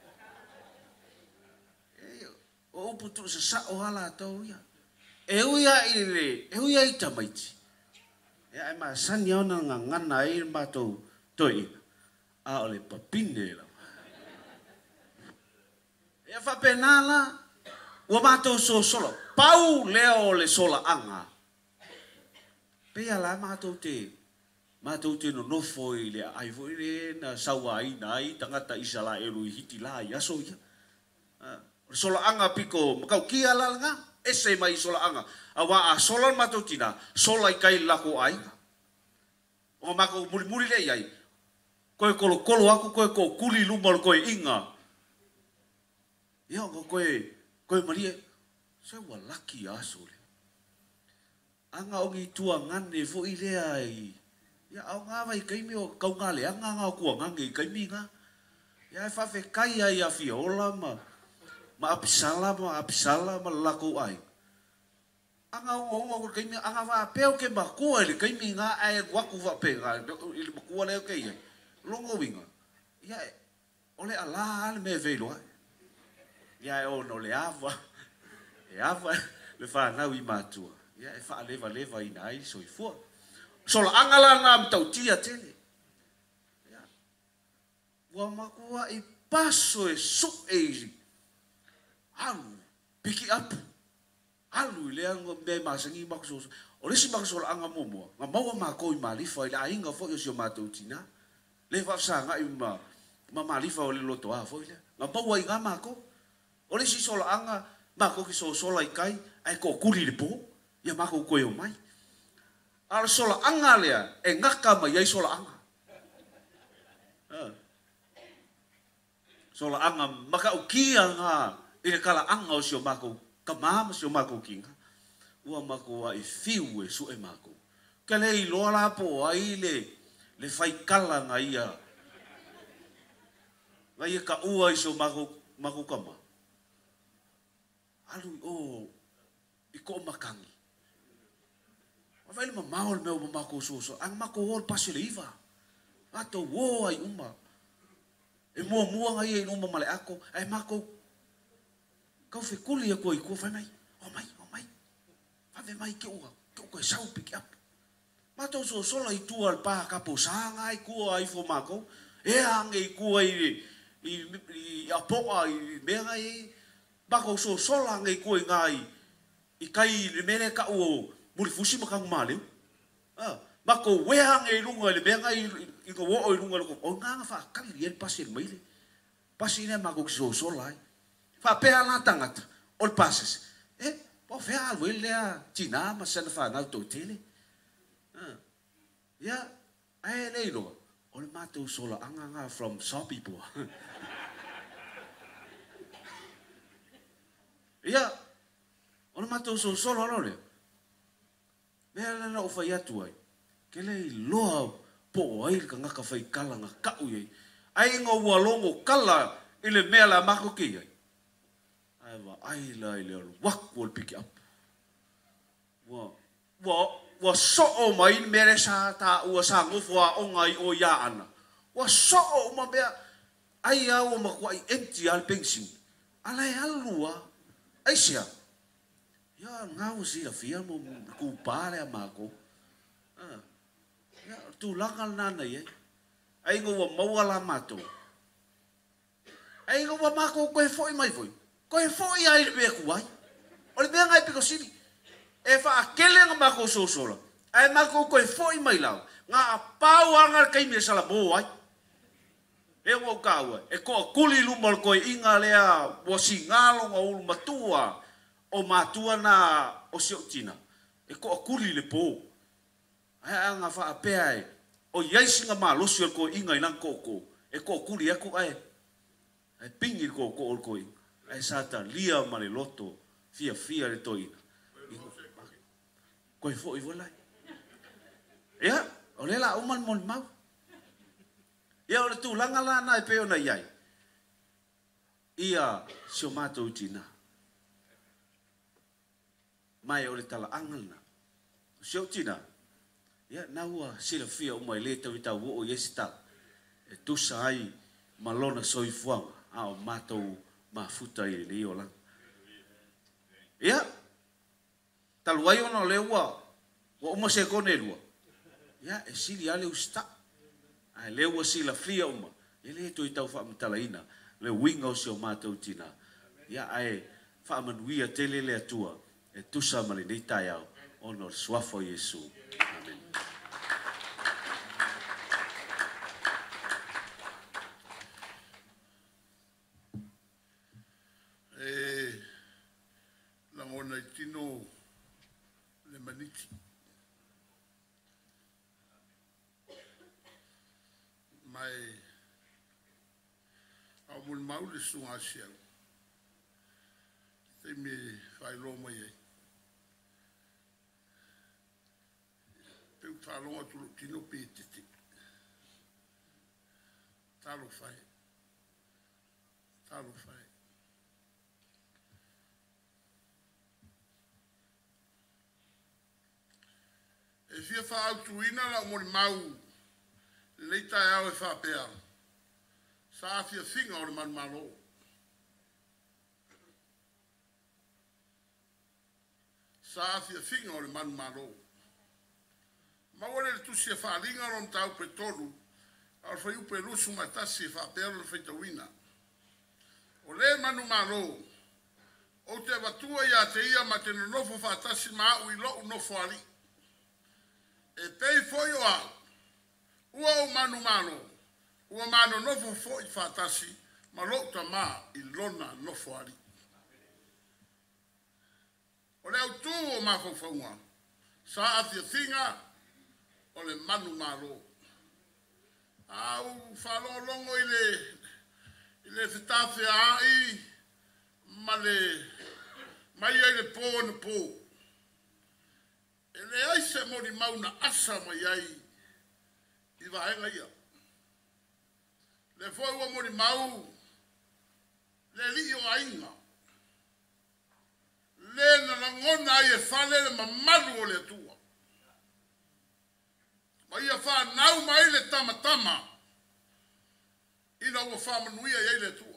O uputu sa sa o hala tau ia. E uia i tamaiti. E ai maa sani au na ngana i mātou toi ina. A o le papine la. E whapena la. Ua mātou so solo. Pau leo le sola anga. Pea la mātou te no nofo i le aivo i le na saua aina ai tangata isa la eru i hiti la i aso ia. Sola anga piko makau kia la nga. Ese mai sola anga. Awa a sola mātou tina. Sola i kai lako ainga. O mako muri le iai. Koe kolo aku koe ko kuli lumal koe inga. Ia koe maria. Se wa laki aso le. Anga ongi tua ngane fo i lea i. Ia au ngawa i kaimi o kau ngale. Anga ngā kua ngange i kaimi nga. Ia e whawhe kai ai a fiola ma. Ma apisala ma lako ai. Anga o kaimi anga wa peo ke makua i le kaimi nga ai waku wa pe nga. I le makua leo ke ia. Longo winga. Ia ole ala ale me velo ai. Ia e ono le ava. E ava le whanau i mātua. Ia e wha leva i nai so i fua. Sola angala na mtau tia tele. Ia. Ua makua i paso e so eiri. Alu, piki apu. Alu i lea me masangi makusoso. O lesi makusola anga momoa. Nga maua mako i malifa i la inga fo i o sio mātou tina. Le whapsa nga i ma malifa o le loto a fo i lea. Nga maua i ngā mako. O lesi sola anga mako ki so sola i kai. Ai ko kuri le po. Ia mako koe o mai. Ala sola anga lea. E ngaka mai ai sola anga. Sola anga maka ukia nga. Ina kala anga o sio mako. Ka mama sio mako kinga. Ua mako wa i fiu e su e mako. Ka le i loa la po ai le fai kala nga ia. Nga ia ka ua i sio mako kama. Alu i ko makangi. Wawai le mamao le meo mako so. Ang mako hol pasi le iwa. Ato wo ai uma. E mua nga ia i uma male ako. Ai mako kau fe kuli a koe kua whai mai. O mai. Whai mai ke ua. Ke koe sau piki apu. Mātou so sola i tua al pā kapo sanga i kua i fo mako. E ange i kua i apoa i mea ngai. Mako so sola ange i kua i ngai. I kai le mene ka ua muri fusi makangu māleu. Mako wea ange i lunga i le mea ngai i ka wo i lunga loko. O nganga wha kali i pasi i maile. Pasi ina mako ki so sola ai. Fa pea la tangata, ol passes. Po fea alwe lea tina ma sana fa na to tele. Ya, ai nei lo. O le mātou sola anganga from Sopipo. Ia, o le mātou sola lore. Mea lana o whai atu ai. Ke lei loa po ai ka ngaka whai kala ngā kau iei. Ai ngā walongo kala i le mea la mako ki ai. Ai wa ai la i le waku o le piki apu. Wa so'o mai mere sa ta ua sa ngofu a o ngai o ia ana. Wa so'o ma mea ai au ma kuai empty al pension. Alai alua. Ai sia. Ya ngau si la fia mo ku pare a mako. Ya tu langal nana ye. Ai ngo wa mawala mato. Ai ngo wa mako ko foi mai foi. Ko foi ai be kuai. O le benga e piko sili. E fa akele nga mako sosola. Ai mako ko foi mai lao. Nga pau anga kai me sala bo ai. E ngo kawa. E ko kuli lu mal ko inga lea wo singalo nga ulu matua. O matua na o sio tina. E ko kuli le po. Ai anga fa apea e. O yaisi nga malo sio ko inga ilang koko. E ko kuli aku ai. Ai pingi ko ko. Ai sata lia male loto. Fia le toina. Koe fo i volai. Ia, o le la uman mon mau. Ia o le tu langa lana e peo na iai. Ia sio mātou tina. Mai o le tala angalna. Sio tina. Ia naua sila fia umai le tau i tau o yesi tau. E tusa ai malona soifuanga. A o mātou mafuta i le o lang. Ia. Taluai ona le ua. Wa uma se kone lua. Ia e sili ale usta. Ai le ua sila fia uma. Ia le to i tau whaamutala ina. Le winga o sio mātou tina. Ia ai whaamanuia tele le atua. E tusa mali nei tai au. Ono suafo Yesu. Amen. La ngona i tino le maniti. Mai au mun mau le sunga siau. Te me fai loma iei. Peu whalonga tulu tino pe titi. Talo fai. Talo fai. E fia wha autuina la mori mau leita e au e wha pēa. Sa fia whinga o le manu malo. Sa fia whinga o le manu malo. Maua le tusi e wha linga ron tau pe toru. Al whai upe lusu matasi e wha pēa le whaitawina. O le manu malo. O te watua ia te ia ma te nofo whatasi ma au i lo nofo ali. E pei foi o au. Ua o manu mano. Ua mano nofo foi whatasi. Ma lota ma i lona nofo ali. O le au tu o mafo whaunga. Sa athia thinga. O le manu malo. Au whalolongo i le whitawhia ai. Ma le mai ai le pō na pō. E le ai se mori mauna asa mai ai i vaenga ia. Le foi ua mori mau le li o ainga. Le na langona ai e whale le mamalu o le tua. Ma ia wha nau mai le tamatama ina ua wha manuia i le tua.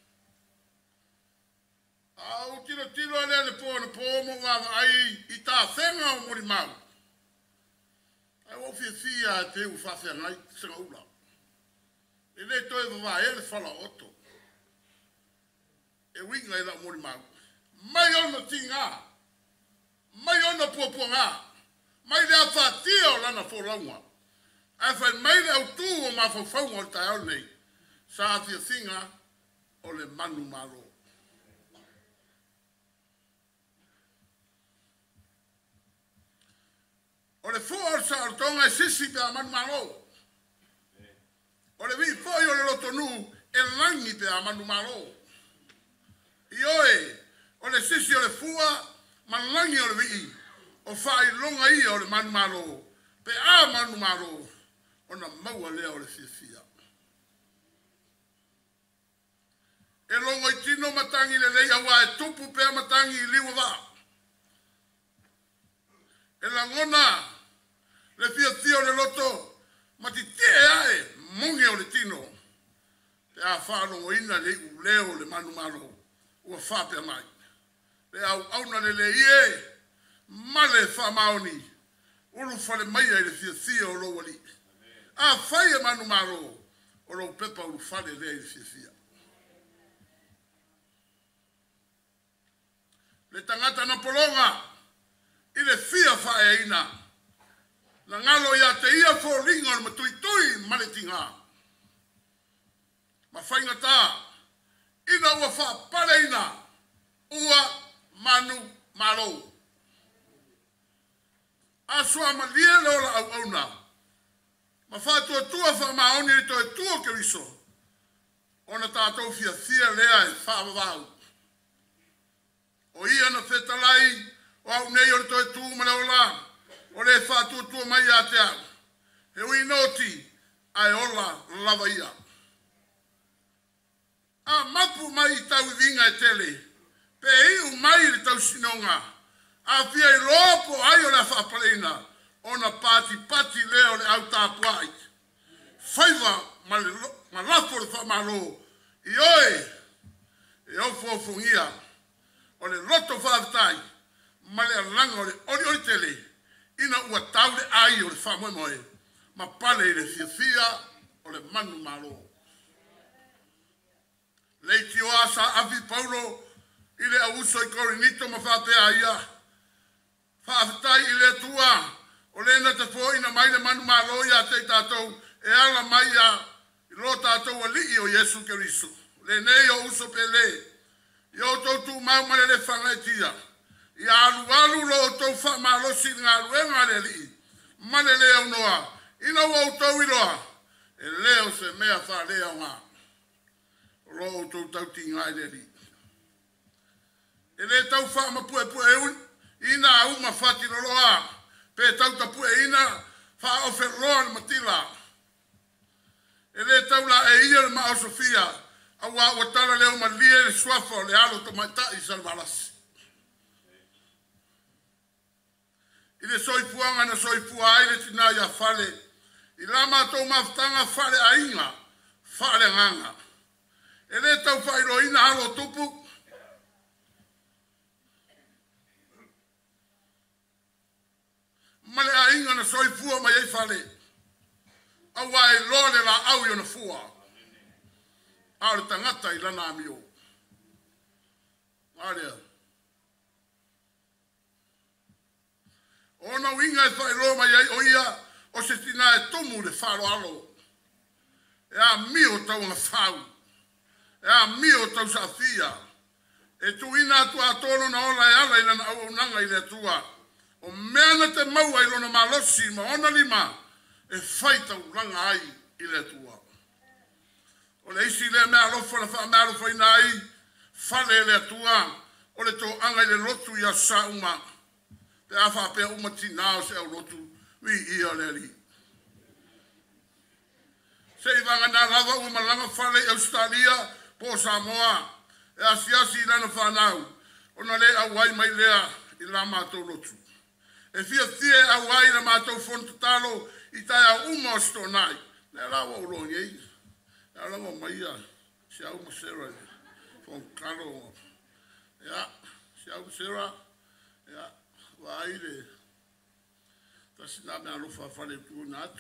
Au tiro le pōna pōmo ngā ai i tā whenga o mori mau. Ai o fia te u whawhia ngai senga ula. E le toi wawa e le whala oto. E winga i la mori mau. Mai ono tinga. Mai ono pōpua ngā. Mai le a whatia o lana wholaunga. Ai whai mai le au tū o ma whawhaunga o tai au nei. Sa atia thinga o le manu malo. O le fua o sa o tonga e sisi pe a manu malo. O le vi foi o le loto nu e langi pe a manu malo. I oe, o le sisi o le fua, man langi o le vi. O fai longa ia o le manu malo. Pe a manu malo. O na maua lea o le fia. E longo i tino matangi le lei awa e tupu pe matangi i liwa wa. E langona le fia le loto ma ti te ae mongi o le tino. Te a whanongo ina le u leo le manu malo ua whapea mai. Le auna le ie male whamaoni ulu whale mai ai le fia o lo wali. A whai e manu malo o lo pepa ulu whale le ai le fia. Le tangata na polonga i le fia whae ina. Na ngalo ia te ia fōringa o matui maletinga. Ma whainga tā, ina ua whapare ina, ua manu malo. Asua malie lola au auna. Ma whatua tua whamaoni i toi tua ke riso. Ona tātou fia lea e whaavavau. O ia na whetalai, o au nei o toi tū manaola. O le whātua mai a te au. He ui noti ai ola lava ia. A mapu mai i tau vinga e tele. Pe iu mai le tau sinonga. A fia i lopo ai o le whapaleina. O na pati leo le au tāpuai. Whaiva ma lafo le whamalo. I oe. E au fōfongia. O le loto whaavitai. Ma le alanga o le ori tele. Ina ua taule ai o le whamoemoe, ma pale i le fia o le manu malo. Leiti o asa avi Paulo i le auso i Korinito ma whapea ia. Whaafitai i le tua o le na te fō ina mai le manu malo ia te tātou e ala mai ia i lo tātou a lii o Jesu Keriso. Le nei o uso pe le, i o tautu mau mare le whanaitia. I alu lo tau wha malosi ngā ruenga le li. Mane leo noa. Ina wau tau iloa. E leo se mea wha leo ngā. Lo tau tau ti ngai le li. E le tau wha ma pue eun. Ina au ma whati roloa. Pe tau ta pue ina. Wha ofe roa le matila. E le tau la e ia le ma o Sofia. Awa watara leo ma lie le suafa le alo to maita i salvalasi. I le soifuanga na soifua ai le tina ia whale. I lama tau maftanga whale ainga, whale nganga. E le tau whairoina halo tupu. Male ainga na soifua mai ei whale. Awa e lore la au i ona fua. Aore tangata i lana amio. Area. Ona winga e whai roma iai o ia o se tina e tomu le wharo alo. E a mio tau nga whau. E a mio tau sa fia. E tu ina atu a tono na ola e ala ina na au nanga i le atua. O mea na te maua i lona malosi ma ona lima e whai tau langa ai i le atua. O le isi le mea alofa na wha mea alofa ina ai whale le atua. O le to anga i le lotu i a sauma. Te awha pia umati nao se au lotu wi ia leri. Se i wanga nā rawa umalanga whale i Australia po Samoa. E asiasi i lana whanau. Ona le au wai mai lea i la mātou lotu. E fia thie au wai la mātou fontatalo i tai au uma o stonai. Le rawa urongi ei. E rawa mai ia. Se au masera. Fonkaro. Ya. Se au masera. Ya. Waile. Tasi na me alofa fale tu na atu.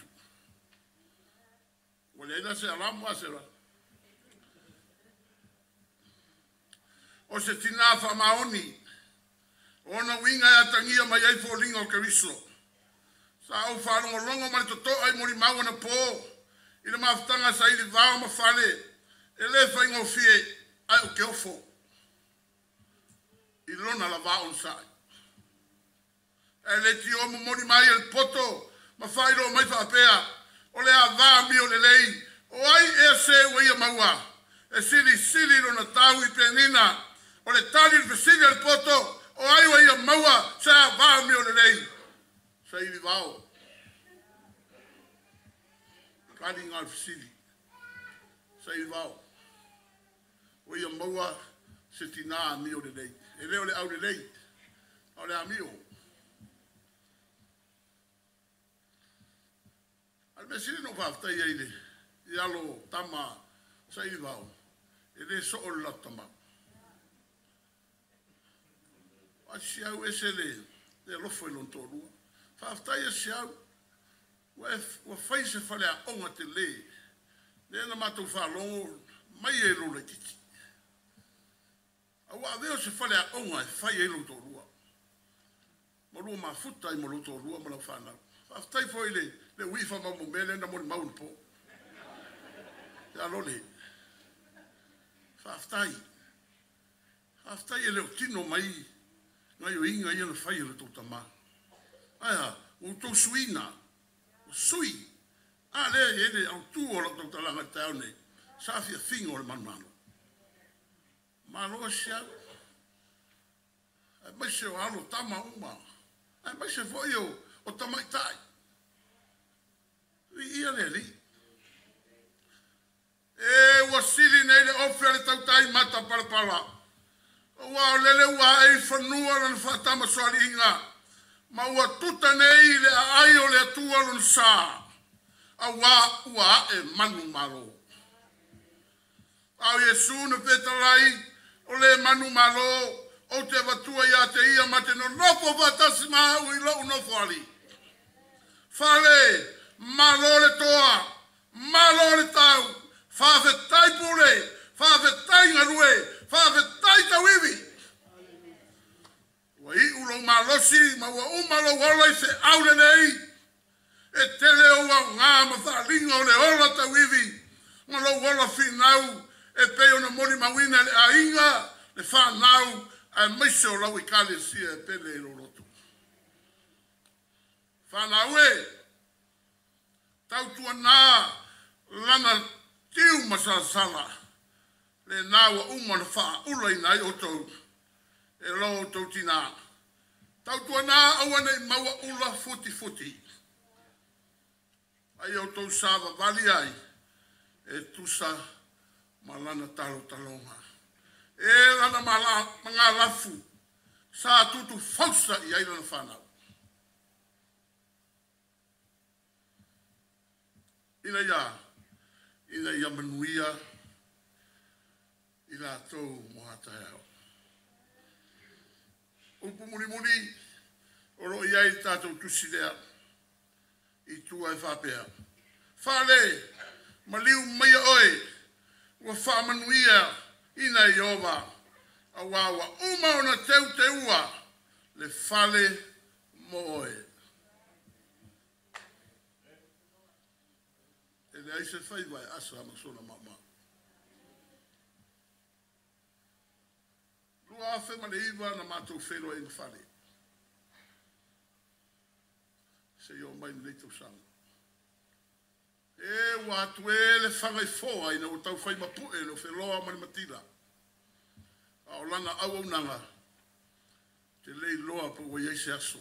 Wale ina se alamu asera. O se tina fa maoni. Ona winga ya tangia mai ai folinga o Keriso. Sa au whanongo longo mani to ai mori maua na po. Ina maftanga sa ili vao ma fale. Ele whaingo fie ai o keofo. Ilona la vao nsai. E le ti o mori mai el poto. Ma whairo mai whapea. O le a vā mi o le lei. O ai e se o ia maua. E sili no na tau I penina. O le tali le sili al poto. O ai o ia maua sa va mi o le rei. Sa I vao. Kali ngal sili. Sa I vao. O ia maua se tina mi o le rei. E leo le au le rei. O le amio. Al me sili no whafta I eile. I alo tama sa I vao. E le so o la tama. A siau e se le lofo I lon tōrua. Whafta I a siau. Wa fai se whale a onga te le. Le na matou whalongo mai e lo le tiki. A wa veo se whale a onga e whai e lo tōrua. Morua ma futa I mo lo tōrua ma la whanau. Whafta I fo I le wifa ma mo mele na mo ni maun po. Te alole. Whaftai. Whaftai e leo tino mai. Ngai o inga I ana whai le tō tama. Aia, o tō suina. O sui. A le e le au tū o la tō talanga te au nei. Sāfia whinga o le manmano. Manoa siau. Ai mai se o alo tama uma. Ai mai se foi o tamaitai. Ia le li. E wa sili nei le ofea le tautai mata parapara. O wa lele ua e whanua lan whatama soali inga. Ma ua tuta nei le ai o le atua lon sa. A ua e manu malo. Au Yesu na petalai o le manu malo. O te watua ia te ia ma te no nofo vatasi ma au I lo nofo ali. Fale, malo le toa, malo le tau. Whawhetai pule, whawhetai ngarue, whawhetai tawiwi. Wa I ulo malosi, ma wa umalo wala I se aure nei. E tele o wa ngā ma whalinga o le ola tawiwi. Ma lo wala whinau, e peo na moni mawina le ainga, le whanau, a meise o lau I kale sia e pele e lorotu. Whanau e, tautua nā, lana tiu masasala le nawa umana wha ula I nai o tau e lo tau tina tau tua nā awane I maua ula futi ai o tau sāwa vali ai e tusa malana talo talonga e lana mga lafu sa tutu fausa I ailana whanau ina ia manuia I la tau mohata heo. Upu muni o ro iai tātou tusilea I tua e whapea. Whale, maliu maia oe, ua whamanuia ina I ova, a wawa uma o na teu te ua, le whale mo oe. E le aise whaiwai asa amasona mama. Lua afe ma le iwa na mātou whero e ngwhare. Se yo mai ni tau sanga. E watu e le whangai fōa ina o tau whai mapue no wheroa mani matira. A o lana au nanga. Te lei loa pa wa yeise aso.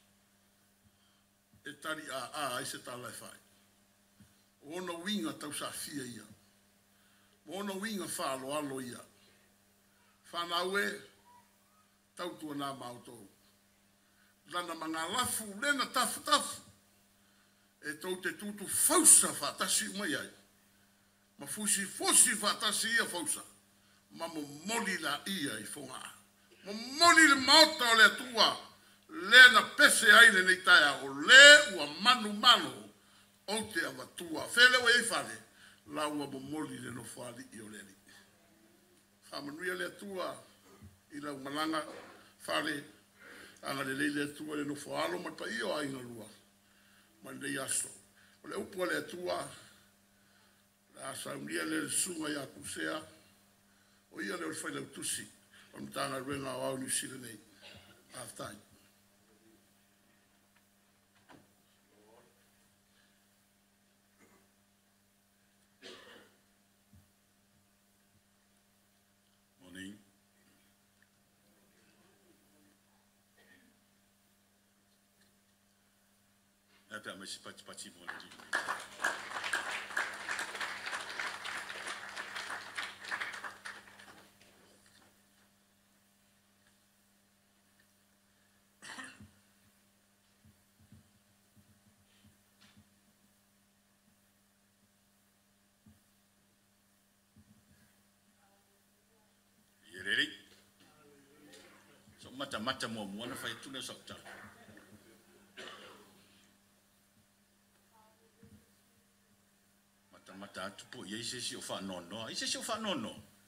E tari a se tālai whai. Ona winga tau sa fia ia. Ona winga whalo alo ia. Whanau e, tau tua nā mautou. Lana mga lafu, lena tafu. E tau te tutu fausa whatasi umai ai. Ma fusi whatasi ia fausa. Ma mo moli la ia I whonga. Mo moli le maota o le atua. Lena pese aile nei taia o le ua manu o te avatua. Whele o eifare. La ua mo moli le no whali I o leli. Whamanuia le atua I lau malanga whare anga le leile atua le no whaalo mai pa I o ainga lua ma le aso o le upua le atua le asaunia le sunga I a kusea o ia le o le whailau tusi o mtanga renga o au New Zealand nei half time. si pati mo le. Mata mo na fai tu na sok tal. Mata tu po ye se si o fa no. Ise si o fa no.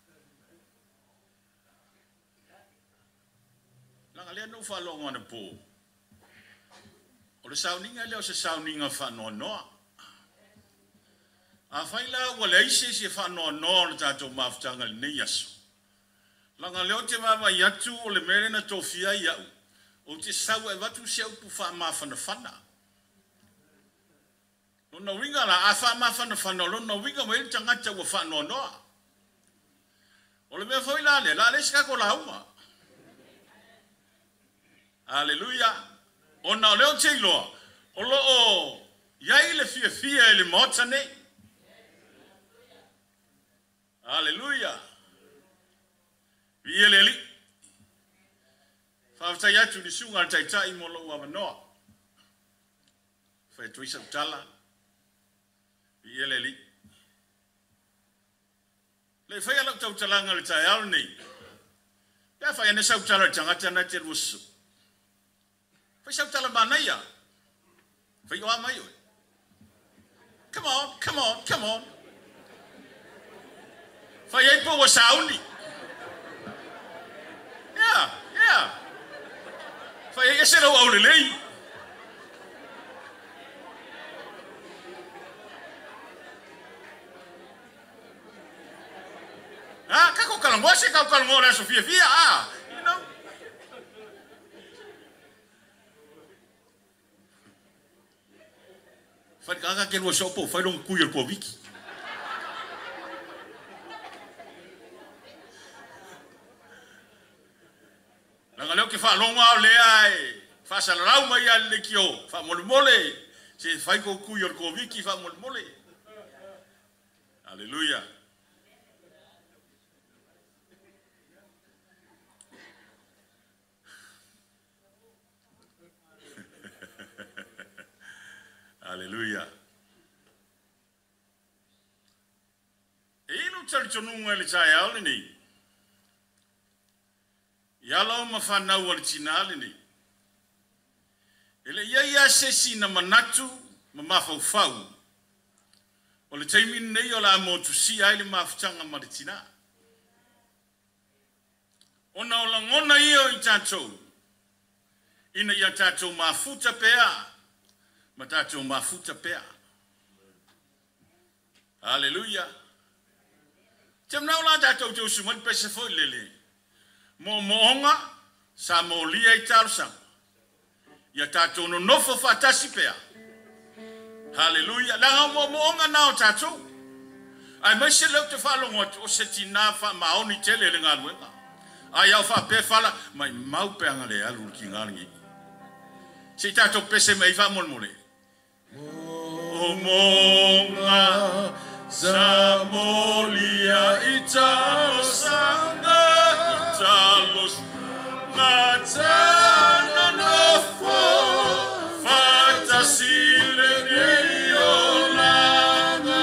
Lang ale no fa lo ngana po. O le sauninga le o se sauninga fa no. A fai la wala ise si fa no na tato maftanga le yaso. Langa leo te mama yatu o le mere na tofia iau. O te sau e watu se au pu wha mawhana. Lona winga la a wha mawhana. Lona winga mo ele tangata ua wha noa. O le mea foi la le sikako la uma. Aleluia. O na leo te iloa. O lo o iai le fia e le motane. Aleluia. Vieleli. Fafta yatu ni sunga tai mo lo wa no. Fa tuisa tala. Vieleli. Le fa ya lo tau talanga le tai al ni. Ya fa ya ne sau tala tangata na te rusu. Fa sau tala banaya. Fa yo amayo. Come on. Fa ya po wa sauni. Yeah. Fa ye se lo au le lei. Ah, kako kalango se kako kalango la Sofia, you know. Fa ka ke lo sopo, fa lo kuyo ko wiki. Langa leo ke fa longa o le ai. Fa salarau mai al le kio. Fa mole. Se fai ko kuyo ko wiki fa mole. Aleluia. Aleluia. E no tsaltonunga le tsai au ni. Yalo mafana wal chinali ni. Ele ia sesi na manatu mafau. Ole taimi nei ola mo tu si ai le mafutanga maritina. Ona ola ngona io I tato. Ina ia tato mafuta pea. Matato mafuta pea. Hallelujah. Temna ola tato jo sumal pese foi lele. Mo moonga sa mo lia I talsa. Ya tato no nofo fatasi pea. Hallelujah. La mo moonga na o tato. Ai mai se le te falo ngot o se tina fa maoni tele le ngalwenga. Ai au fa pe fala mai mau pe ngale alu ki ngalngi. Se tato pese mai fa mole. Mo moonga sa mo lia I talsa. Talos matana no fo fantasile neolana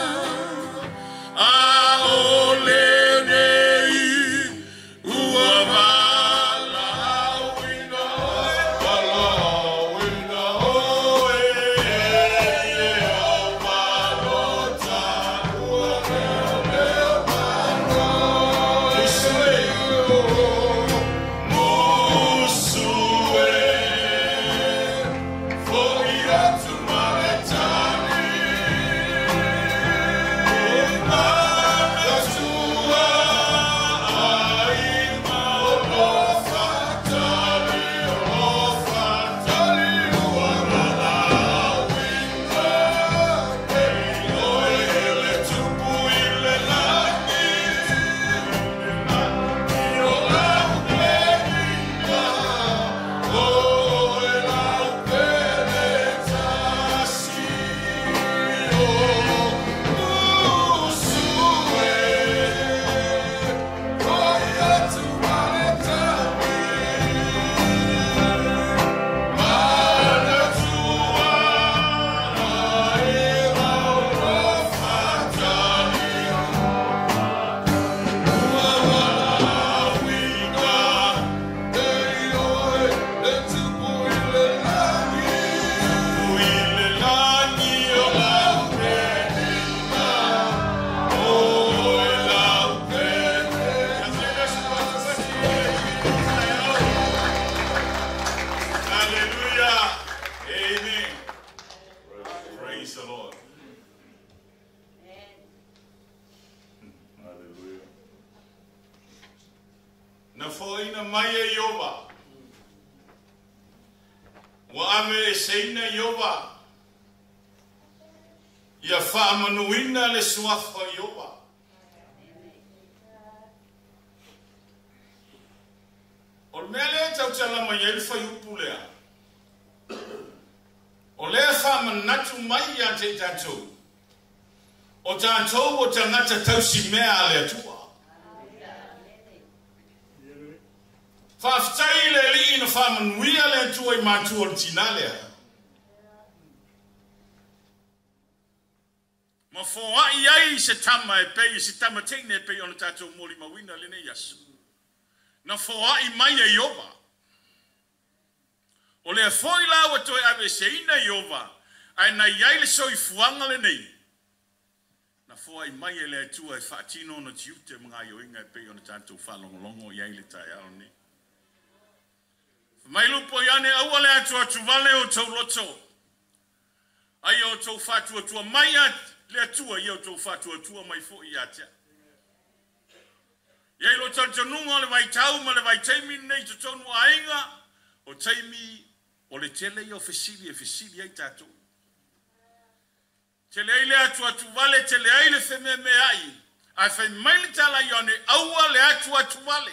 a ole nei uavala wino Musa Wa ame e seina Iova. Ia whaamanuina le suafa Iova. O mea lea tau tala mai ele whai upu lea. O lea whaamanatu mai a te tātou. O tātou o tangata tausi mea a lea tua. Whaftai le li ina whaamanuia lea tua I mātua o tina lea. Ma fōa I ai se tama e pei, se tama teine e pei ona tātou mori mawina le ne yasu. Na fōa I mai e Iova. O lea fōi lawa toi ave se ina Iova, ai na iai le soi fuanga le nei. Na fōa I mai e lea tua e whaatino na tiute mga I oinga e pei ona tātou whalongolongo iai le tai ao ne. Mai lupo iane aua lea tua tuvale o tau loto. Ai o tau whatua tua mai a lea tua I o tau whatua tua mai fōi I atea. Iai lo tantanunga le vai tau ma le vai teimi nei te tonu ainga o teimi o le tele I o fesili ai tātou. Tele ai le atu atu vale, tele ai le feme me ai. Ai fai mai le tala ione aua le atu vale.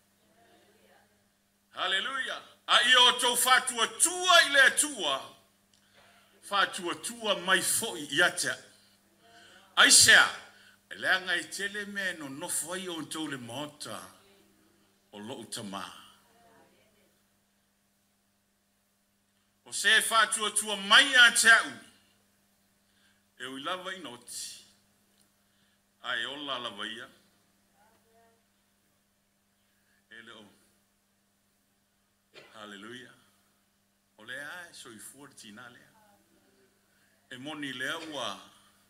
Hallelujah. Ai o tau whatua tua I le atua. Whatua tua mai foi I atea. Ai sea. Lea ngai tele me no nofo ai o ntou le mota o lo utama. O se whatua tua mai a teau. E ui lava I noti. Ai ola lava ia. E leo. Hallelujah. O lea e soi fuorti na lea. E moni lea ua.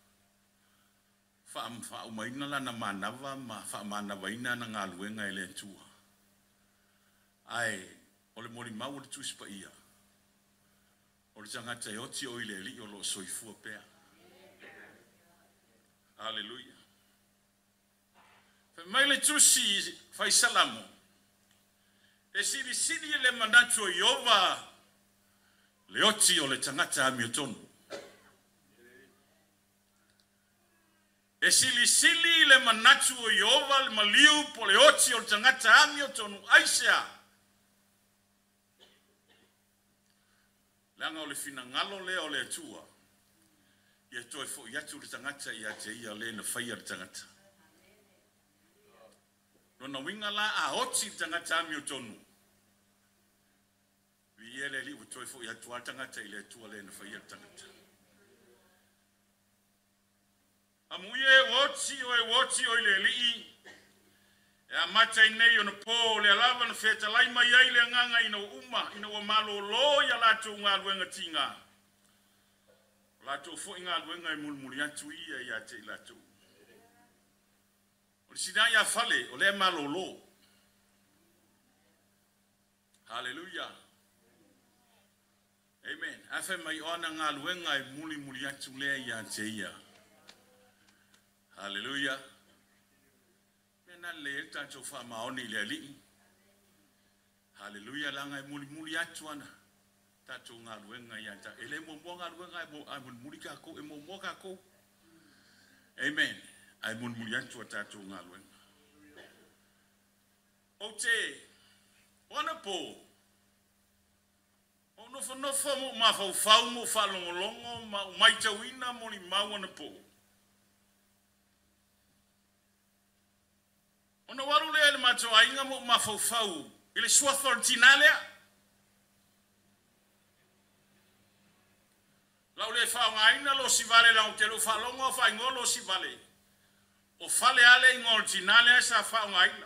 Fa umaina la na manava ma fa manava ina na ngaluenga ele tua. Ai, ole mori mau le tuspa ia. Ole tanga te oti o ile li o lo soifua pea. Hallelujah. Fa mai le tusi fai salamo. E sili le manatu o Iova. Le oti o le tangata amiotonu. E sili le manatu o Iova le maliu po le oti o le tangata amio tonu aisea. Langa o le fina ngalo le o le atua. Ia toi fo iatu le tangata ia te ia le na whaia le tangata. Nona winga la a oti le tangata amio tonu. Vi ele li u toi fo iatu le tangata i le atua le na whaia le tangata. Amuye woti o ile lii. E amata nei o na po le alava na feta lai mai ai le nganga ina uma ina wa malo lo ya latu ngā luenga tinga. Latu fo inga luenga I mulmuli atu ia te latu. O sida ia fale o le malo lo. Hallelujah. Amen. Afe mai ona ngā luenga I muli atu le ia te ia. Hallelujah. Mena le tanto fa maoni le li. Hallelujah langa I muli atu ana. Tato nga luenga ia ta. Ele mo nga luenga ai muli ka ko e mo ka ko. Amen. Ai muli atu tato nga luenga. Ote. Ona po. Ono fo no fo mo ma fa mo fa longo ma mai tawina mo ni ma ona po. Ona waru le mato ainga mo mafau ile sua fortinalea la le fa ngaina lo si vale la utelo fa longo fa ngolo si vale o fale ale ngortinalea sa fa ngaina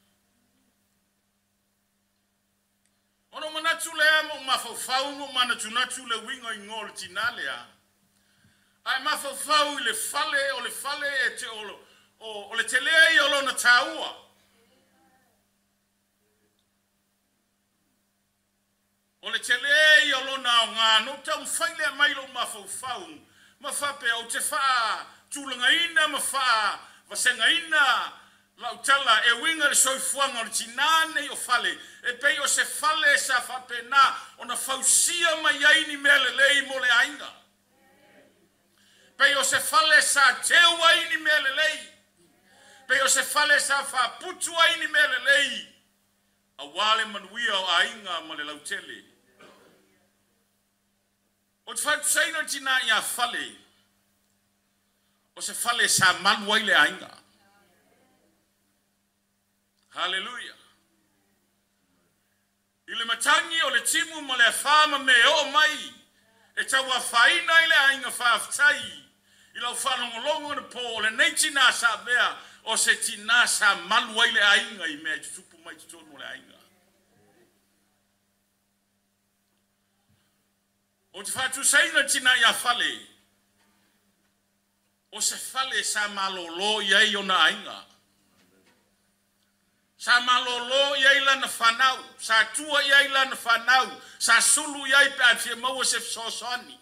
ono manatu le mo mafau mo manatu le wingo ngortinalea ai mafau ile fale o le fale e te olo o le tele I o lona taua. O le tele I o lona o ngā no tau whaile mai lo mafau. Ma whape o te wha tūlanga ina, ma wha vasenga ina, lau tala e winga le soifuanga o le tinane o fale, e pei o se fale sa whapena o na fausia mai aini mea le lei mo le ainga. Pei o se fale sa teo aini mea le lei, pei o se fale sa whaputu aini mea le lei, a wale manuia o ainga ma le lautele. O te whatu seino tina ia fale, o se fale sa manu ai le ainga. Hallelujah. Ile matangi o le timu ma le whama me o mai, e taua whaina i le ainga whaaftai, i lau whanongolongo na po, le nei tina sa mea, o se tina sa malu ai le ainga i mea tutupu mai tutonu le ainga. O te whatu seina tina ia fale, o se fale sa malolo iai o na ainga. Sa malolo iai lana whanau, sa tua iai lana whanau, sa sulu iai pe a fia maua se fsosoni.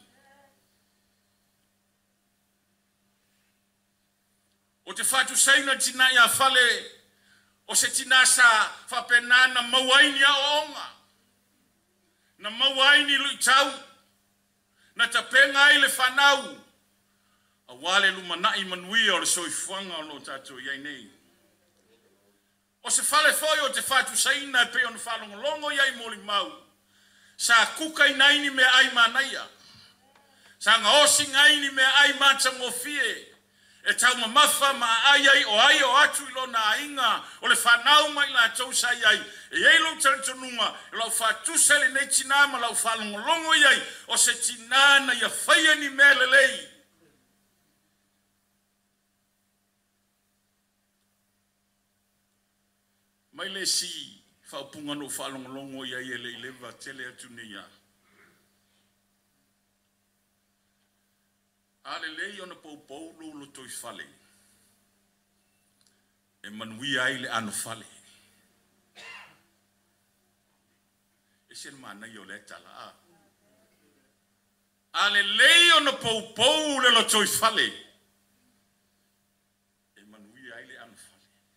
O te whatu seina tina ia fale, o se tina sa whapenana mauaini a onga, na mauaini lui tau, na tapenga ai le whanau, a wale lumanai manuia o le soifuanga o lo tatou iai nei. O se fale foi o te whatu saina pe on whalongolongo iai moli mau. Sa kuka inaini me ai manaia. Sa ngaosi ngaini me ai mata ngofie. E tau mamafa ma ai o atu ilo na inga. O le whanau mai la tau sai ai. E ei lo tantonunga. E lau whatu sele nei tinama lau whalongolongo iai. O se tinana ia whaia ni me lelei. Mai le si whaupunga no whalongolongo ia i ele lewa tele atu nei a. Ale lei ona poupou lo toi fale. E manui ai le ano fale. E sen mana i o le tala a. Ale lei ona poupou le lo toi fale. E manui ai le ano fale.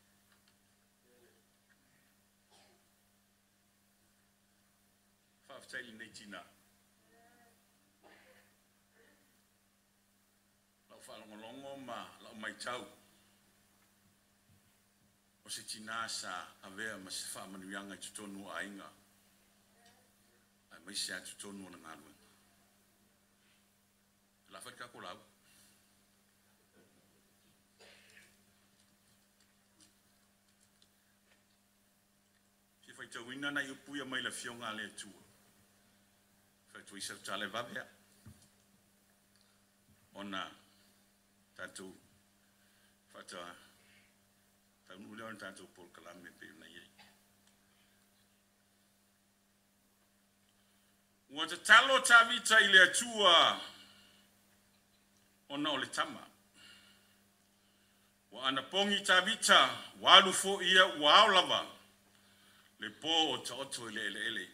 Whaaftaili nei tina. Lau whalongolongo ma lau mai tau. O se tina sa avea ma se whaamanuianga i tutonu a inga. Ai mai se a tutonu na ngāruenga. La whai kako lau. Si whai tauina na i upuia mai la fionga le tua. Tu isa tale vavea ona tatu fata tanu le on tatu por kalame pe na ye wa te talo tavita ile atua ona ole tama wa ana pongi tavita walu fo ia wa lava le po to ele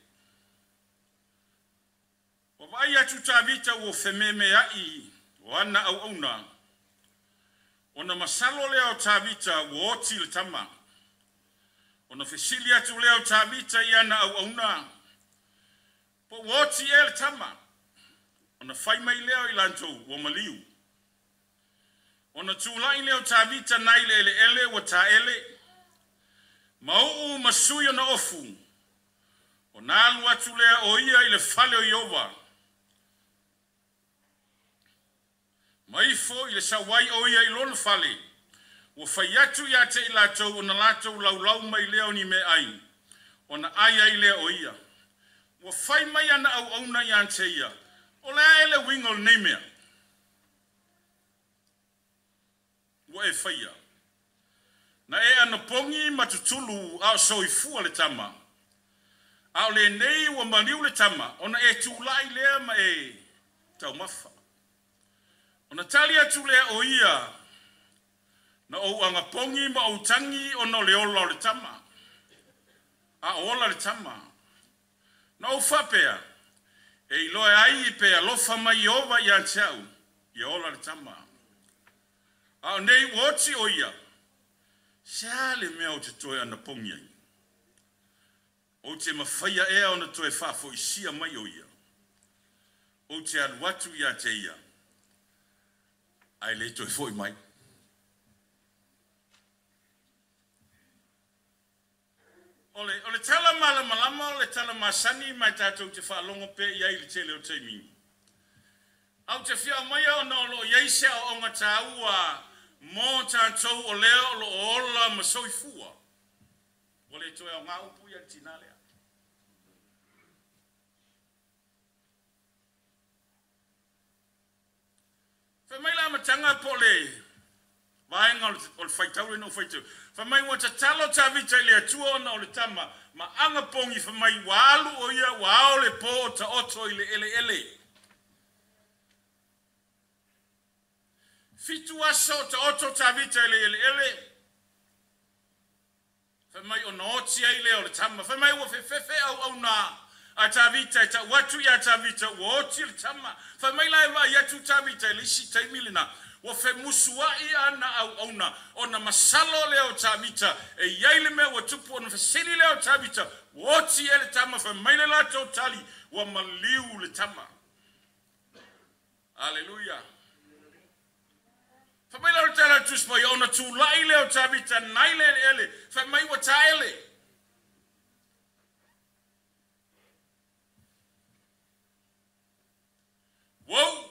o vai atu tavita o fememe ai o ana au auna ona masalo leo tavita o oti le tama ona fesili atu leo tavita i ana au auna po oti el tama ona fai mai leo i lanto o maliu ona tulai leo tavita nai ele o ta ele mau masuyo na ofu ona alu atu leo o ia i le fale o Iova. Mai fo i le sawai o ia i lona fale. Ua fai atu ia te i latou o na latou laulau mai leo ni me ai. O na ai ai leo o ia. Ua fai mai ana au auna i ante ia. O lea ele wingo nei mea. Ua e fai ia. Na e ana pongi matutulu au soifua le tama. Au le nei ua maniu le tama. O na e tūlai lea ma e tau mafa. Ona tali atu lea o ia na o anga pongi ma o tangi o no le ola le tama. A ola le tama. Na o whapea e iloe ai pea lofa mai ova i anteau i ola le tama. A o nei woti o ia Sia le mea o te toe ana pongi ai. O te mawhaia ea ona toe whafo I sia mai o ia. O te aruatu ia te ia. Ai le toe foi mai. Ole tala malama, ole tala masani mai tātou te whaalongo pe iai le tele o te mimi. Au te whia mai au na lo iai sea o onga tāua mō tātou o leo lo ola masoi fua. Ole toe au ngā upu ia tina lea. Whamai la matanga po le vaenga o le whaitau no whaitau. Whamai wa ta talo ta vita le atua na o le tama ma anga pongi whamai walu o ia wa o le po ta oto I le ele. Fitu aso ta oto ta vita le ele. Whamai o na oti ai le o le tama. Whamai wa fefe au na a ta vita ta watu ia ta vita wa oti le tama. Whamai la eva ia tu ta vita le isi taimilina. Wa fe musuai ana au na ona masalo leo tabita e yaile me wa tupu ona fasili leo tabita woti ele tama fa maile la totali wa maliu le tama. Hallelujah. Fa maile la tala tuspa ona tu lai leo tabita naile ele fa mai wa taile. Whoa.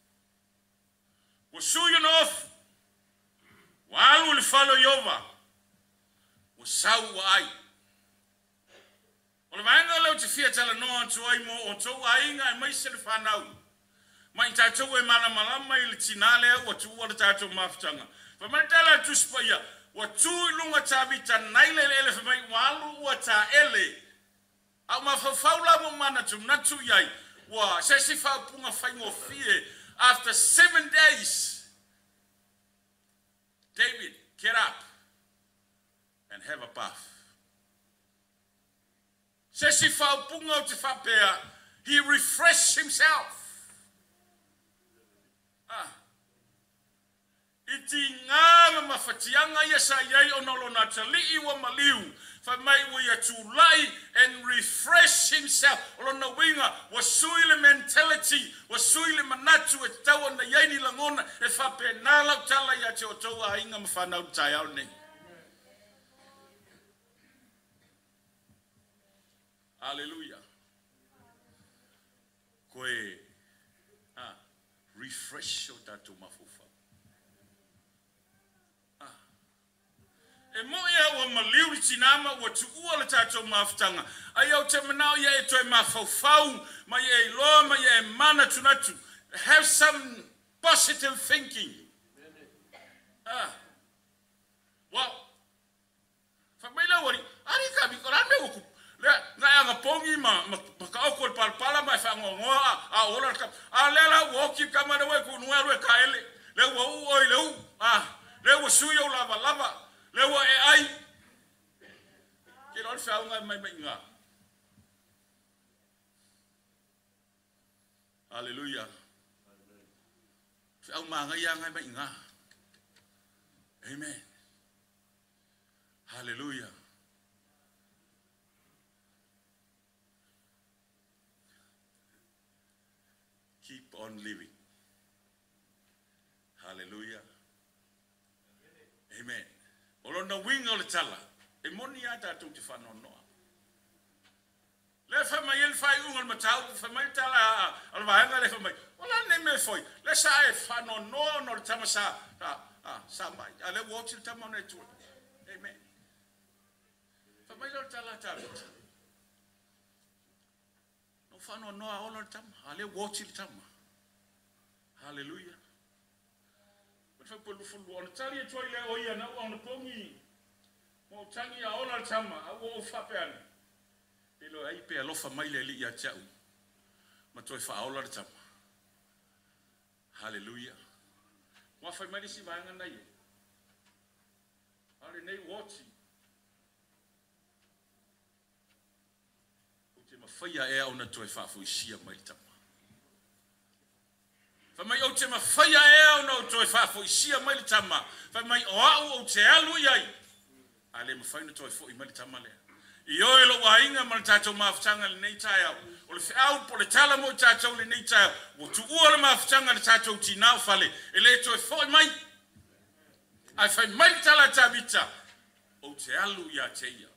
Wasuyo off. Walu le falo yova. Wasau wa ai. Ola manga leo te fia tala no antu ai mo o tau ainga e mai se le whanau. Mai tātou e mana malama I le tinale wa tu wa tātou mafutanga. Fa mai tala tuspa ia. Wa tu lunga tabita naile ele fa mai walu wa ta ele. Au mafaufaula mo mana tu natu iai. Wa sesi fa punga whaingo fie. After 7 days, David, get up and have a bath. He refreshed himself. Iti ngā mawhatianga yasa yai onolo na tali'i wa maliu. Whamai wa tulai and refresh himself. Olo na winga wa suile mentality, wa suile manatu e tawa na yaini langona e whape nālau tala ya te o toa inga mawhanau tai au nei. Hallelujah. Koe refresh o tatu mafufa. E moia wa maliuri tinama wa tuua le tātou mafutanga. Ai au te manao ia e toi mafaufau, ma ia e loa, ma ia e mana tunatu. Have some positive thinking. Well, whamaila wari, ari ka mikorane uku. Ngai anga pongi ma kaoko palpala mai whangongoa a ora ka. A lela woki kamana we kunueru e kaele. Le wa oi le u. Le wa suyo lava. Lewa e ai. Ke rol whaunga mai ngā. Hallelujah. Whaunga ngai mai ngā. Amen. Hallelujah. Keep on living. Hallelujah. Amen. Olo na winga o le tala. E moni ata tu te whano noa. Le whamai el whai unga le matau. Whamai tala al wahanga le whamai. Ola ne me foi. Le sa e whano noa no le tama sa. Sa mai. A le watch le tama ne tu. Amen. Whamai le tala tawita. No whano noa ola le tama. A le watch le tama. Hallelujah. Pulu fulu on tali e toi le oia na on pongi mo tangi a ona tama a o fapeana pelo ai pe alofa mai le li ya chau ma toi fa ola tama. Hallelujah. Wa fa mai si vanga na ye ale nei woti o te mafia e ona toi fa fu sia mai tama. Whamai o te mawhaia e au nau toi whafo I sia mai le tama. Whamai o au o te alu iai. Ale mawhaina toi fo i mali tamale. I oe lo wainga ma tātou mawhatanga le nei tai au. O le whiau po le tala mo tātou le nei tai au. O tu ua le mawhatanga le tātou tinau fale. E le toi fo i mai. Ai whai mai tala tabita. O te alu ia te ia.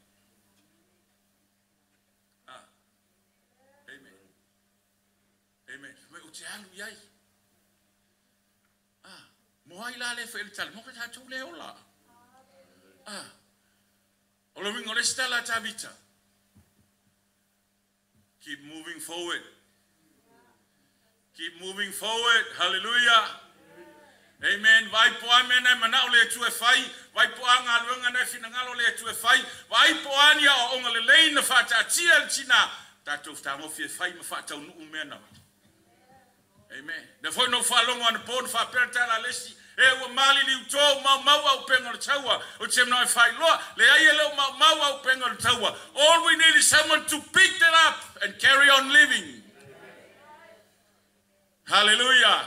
Amen. Amen. O te alu iai. Mo ai la le whai le tala. Mo ka tātou le ola. O le wingo le stala tabita. Keep moving forward. Keep moving forward. Hallelujah. Amen. Vai po amena mana o le tu e fai. Vai po anga luenga na fina ngalo le tu e fai. Vai po ania o onga le leina fata tia tina. Tatou tango fi fai ma fata unu umena. Amen. Da foi no falongo an pon fa perta la lesi. E wa mali li uto mau au penga taua. O te no fai lo. Le ai le mau au penga taua. All we need is someone to pick that up and carry on living. Hallelujah.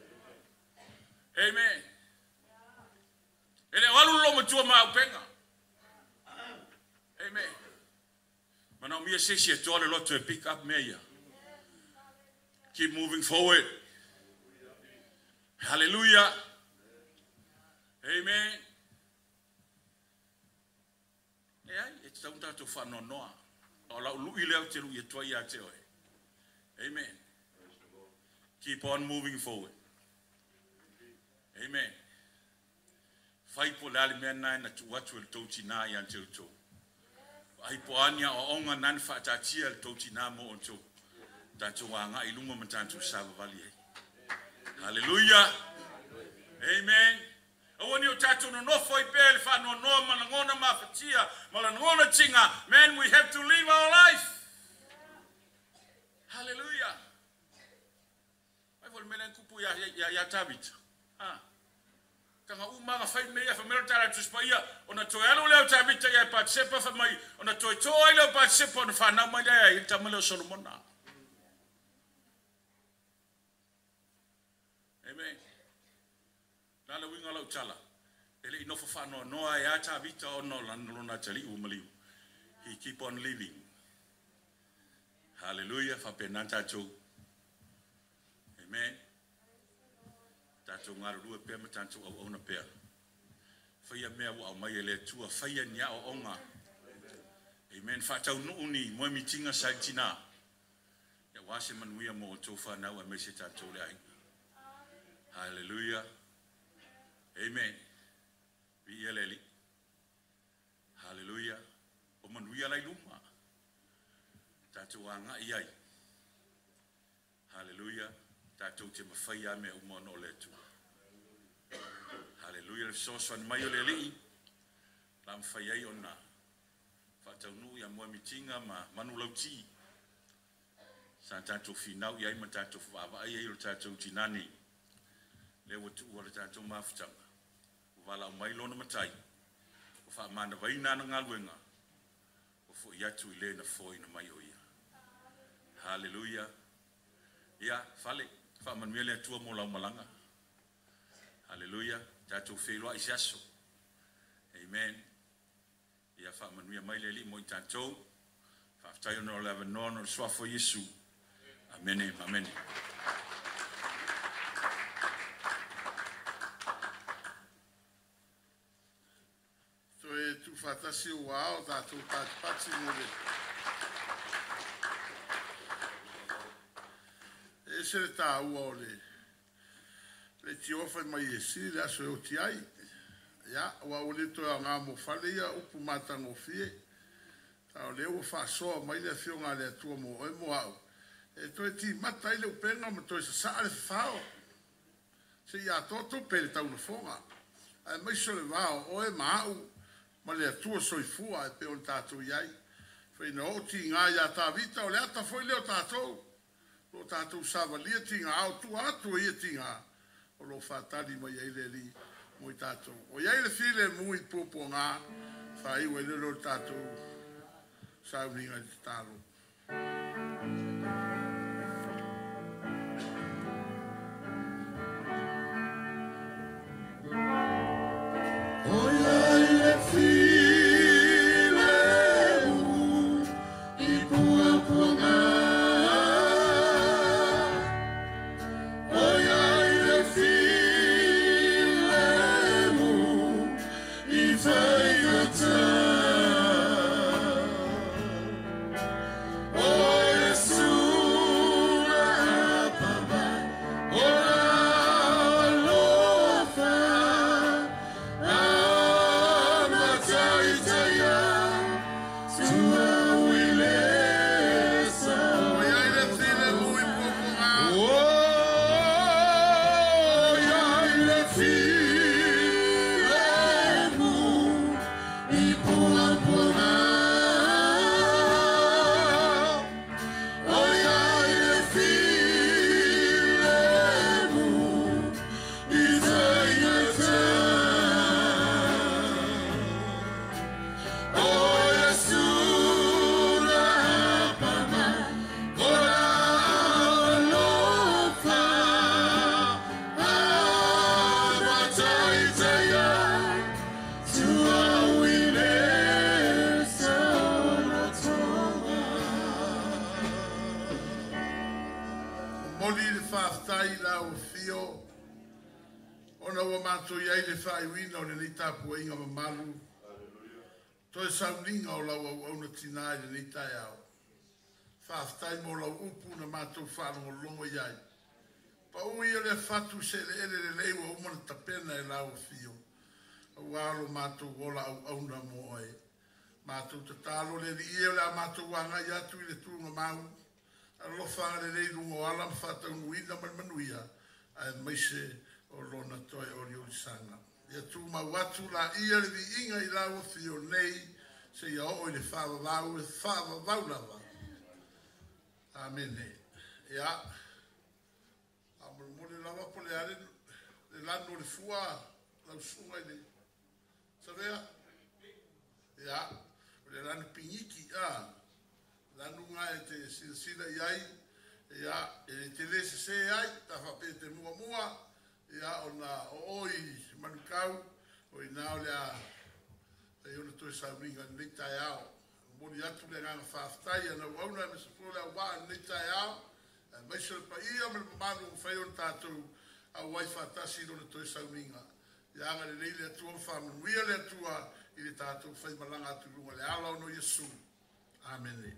Amen. Ele walu lo matua mau penga. Amen. Mana mi se se to le lot to pick up meya. Keep moving forward. Hallelujah. Amen. It's down to fa no no. Ola lu ile te lu ye to ya te oi. Amen. Keep on moving forward. Amen. Fai po lali mena na tu watu el tauti na ya te to. Ai po ania o onga nan fa ta tia el tauti na mo onto. Ta tu wanga ilunga matantu sa vali. Hallelujah. Amen. When you touch on no foi pel fa no no malangona mafatia malangona tinga, man, we have to live our life. Hallelujah. Ai vol melen kupu ya tabit. Kanga uma fai me ya famelo tara tu spaia ona toelo le tabit ya participa fa mai ona toilo participa on fa na mai ya itamelo solomona. Amen. Nala winga lau tala. Ele ino fa no no ya ta vita o no na tali u mali. He keep on living. Hallelujah. Fa penanta cho. Amen. Tato ngaru dua pe matanto o ona pe. Fa ya me wa mai ele tua fa ya nya o onga. Amen. Fa tau no uni mo mitinga sa tina. Ya wase manuia mo to fa na wa me se tato le ai. Hallelujah. Amen. Vi eleli. Hallelujah. O manuia lai luma. Tatu anga iai. Hallelujah. Tatu te mawhaia me umano le tu. Hallelujah. So swan mai o le li. La mwhaiai o na. Whatau nu ia mua mitinga ma manu lauti. Sa tatu finau iai ma tatu whaava iai o tatu tinani. Le watu ua le tatu mawhtanga. Wala o mai lona matai. O wha mana waina na ngaluenga. O fo iatu I le na foi na mai o ia. Hallelujah. Ia, fale. Wha manuia le atua mo lau malanga. Hallelujah. Tatu whelua isiaso. Amen. Ia wha manuia mai le li mo I tātou. Wha aftai ono lewa nono swafo Yesu. Amen. Amen. Tu fatasi wow da tu pati mole. Ese ta uole. Le tio fa mai esi la so ti ai. Ya wa ole to nga mo fale ya upu mata no fie. Ta le o fa so mai le fio nga le tu mo e mo au. E to ti mata ile o penga mo to sa ale fao. Se ya to pe ta una fonga. Ai mai so le va o e mau. Ma le atua soifua e pe o tātou iai. Whai na o ti ngā ia tā vita o le ata foi leo tātou. Lo tātou sāwa lia ti ngā au tu atu ia ti ngā. O lo whātari mai ei le li mo I tātou. O iai le while mui popo ngā. Whai ue le lo tātou sāuninga I tāro. Oh, yeah, let's see. moli le whaftai la o fio. Ona ua mātou iai le whaiwina o le nei tāpua inga mamalu. Toi sauninga o lau au auna tina le nei tai au. Whaftai mo lau upu na mātou whanongo longo iai. Pa ui ele fatu se le ele le leiwa umana tapena e lau fio. Au alo mātou wola au auna mo oe. Mātou te tālo le li ia le a mātou wanga i atu i le tūnga mau. Alofa le lei lungo alam whatau nuina manuia. Ai maise o lona toi o rio sanga. Ia tū mau atu la ia le vi inga i lau fio nei. Se ia o i le whawa lau e whawa waulawa. Amen. Ia. Amul lava po le ale le lano le fua lau sunga i le. Savea? Ia. Le lano piñiki lanu nga e te silsila iai ia e te lese se ai ta whape te mua ia o na oi manukau o i nao lea e ona toi sauringa nei tai ao mori atu le nganga whaftai ana wauna me se pole a waa nei tai ao mai se le pa ia me le mamanu whai on tātou a wai whatasi ona toi sauringa ia anga le leile atua whamanuia le atua i le tātou whai malanga atu runga le ala ono Yesu. Amen.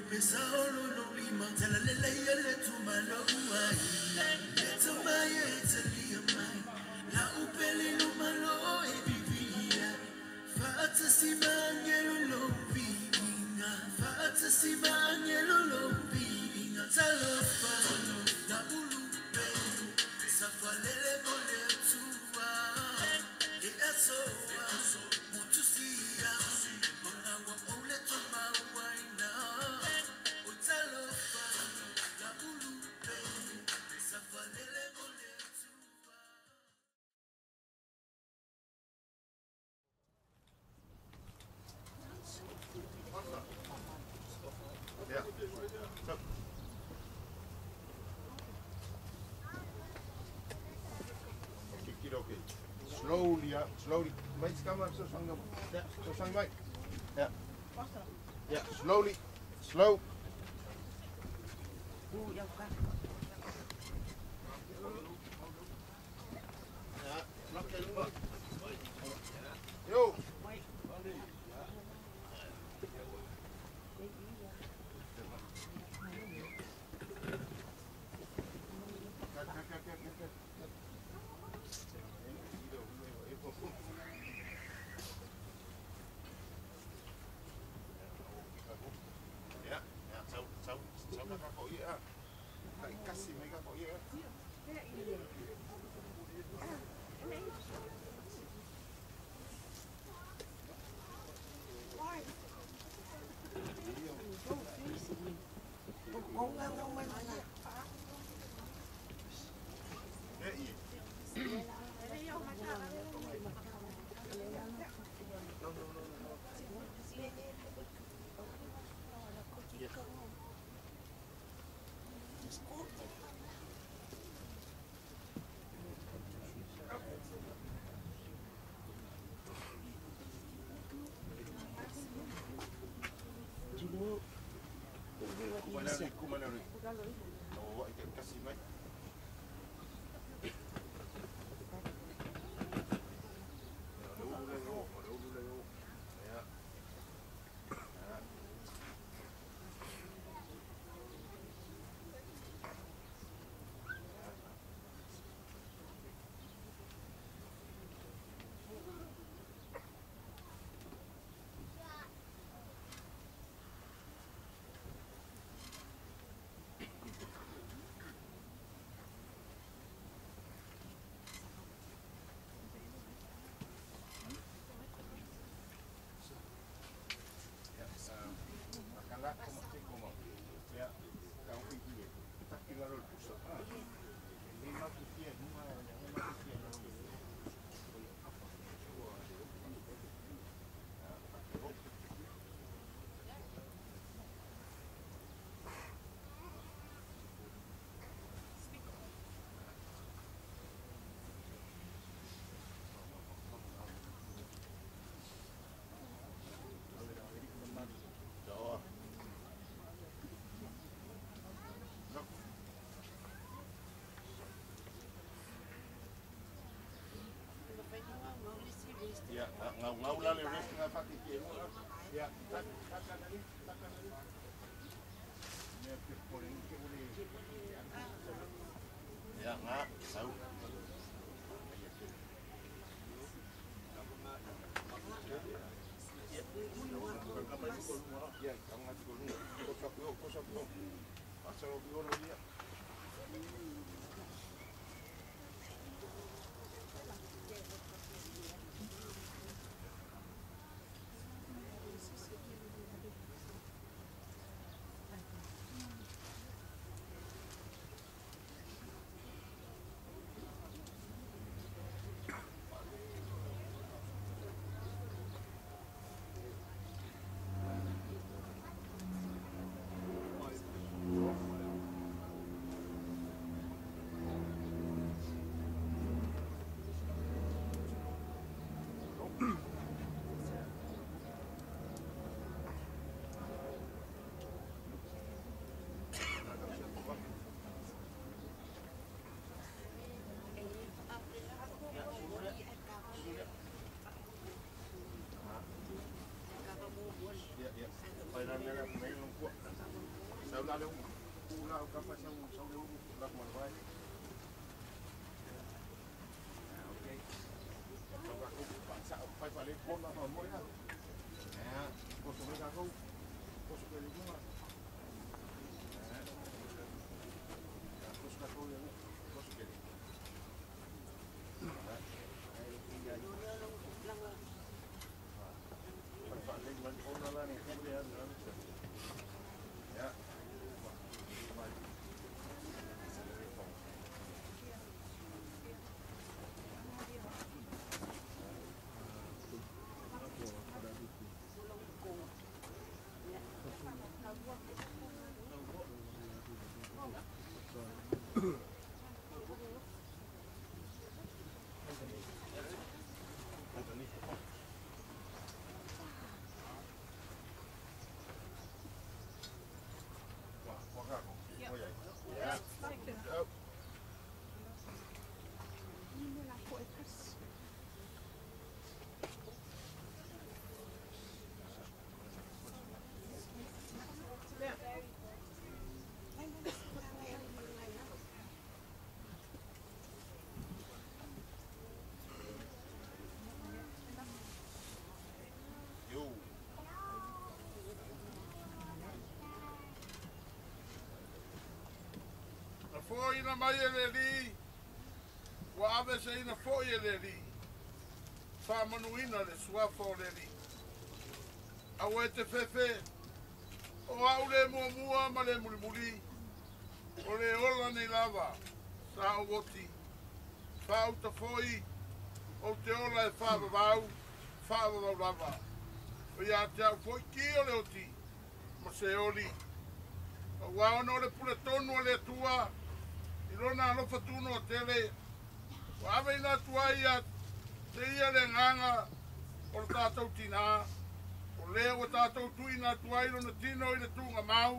Okay. Slowly, yeah, slowly. Mate, come up, so yeah, so mate. Yeah. Yeah, slowly, slow. Yo. Ya, ngau la le rest nga pati ke mo. Ya, tak ali. Ne ke polen ke uli. Ya, nga sau. Ya, kang ngat ko ni. Ko sa ko. Pasal ko lo dia. Ya, ya. Pai na mera, mai no kuat. dale una capa sa un sa un la como vai. Okay. Toka ko sa pai pale por la mo ya. Ko so me ko ko so ke ni ma. Ko so ka ko ya ko so ke. Foi na mai ele li. Wa ave se ina foi ele li. Fa manuina le sua fo le li. Awe te fefe. O aule mo mua ma le muli muli. O le ola ni lava. Sa o woti. Fa uta foi. O te ola e fa vavau. Fa vavau lava. O ia te au foi ki o le oti. Ma se oli. O wao no le pule tonu le tua. Ilona alofa tuno o tele. Wa ave ina tua ia. Te ia le nganga. O le tātou tina. O lea o tātou tui nā tua ilo na tino i le tunga mau.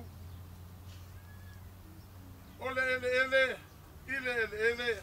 O le ele ele. Ile ele ele.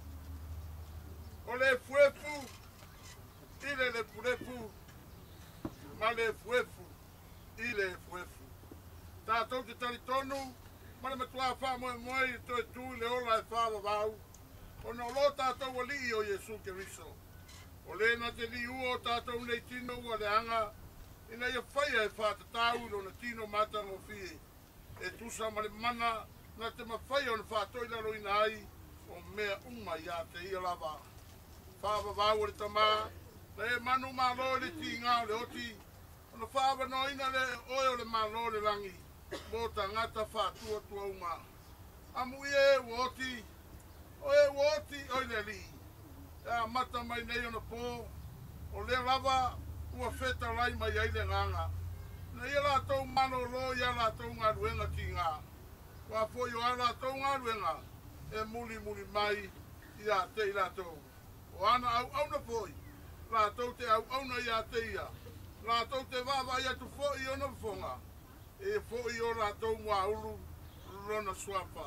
O le fuefu. Ile le purefu. Ma le fuefu. Ile fuefu. Tātou te tari tonu. Mana matua wha moe moe i toi tū le ola e whawa wau. O no lo tātou wa li o Jesu Keriso. O le na te li ua o tātou nei tino ua le anga. Ina ia whaia e whata tāu lo na tino mata ngō fie. E tusa ma le mana na te mawhaia o na whātoi laro ina ai. O mea uma ia te ia lava. Whawa wau o le tamā. Na e manu mā lo le ti ngā o le oti. O na whawa no ina le oe o le mā lo le langi. Mo tangata whātua tua uma. Amu e woti. O e woti oi le li. E mata mai nei ona pō. O le lava ua wheta lai mai ai le nganga. Na ia lātou mano lo ia lātou ngā ruenga ki ngā. Wa po yo a lātou ngā ruenga. E muli muli mai ia te i lātou. O ana au au na poi. Lātou te au au na ia te ia. Lātou te wawa ia tu fo i ona fonga. E fo i o lātou mua ulu rona suapa.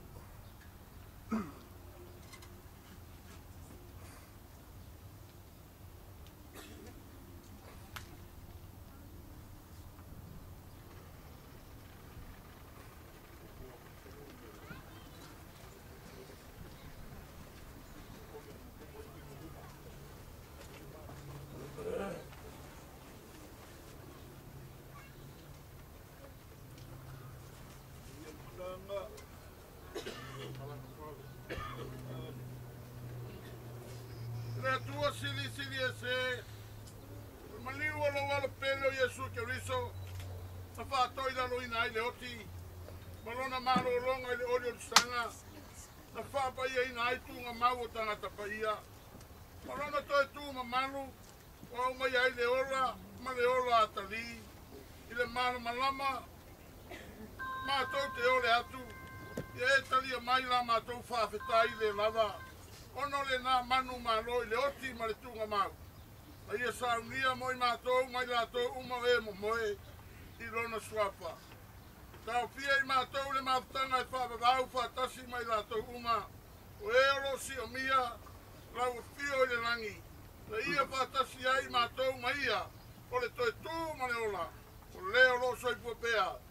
Tua sili sili ese maliu alo pelo Jesu Keriso na whātoi lalo ina ai le oti malona malo longa i le ori o sanga na whāpaia ina ai tunga mau o tangata paia malona toi tūma malu o au mai ai le ora ma le ora atali i le malo malama mātou te ore atu i e talia mai la mātou whāwhetai le lava ono le nā manu malo i le oti ma le tunga mau. Na ia saunia moi mātou mai lātou uma e mo moe i rona suapa. Tau pia i mātou le mātanga e whāpapau whātasi mai lātou uma. O e oro si o mia lau fio i le rangi. Na ia whātasi ai mātou mai ia o le toi tū ma le ola. O le oro soi puapea.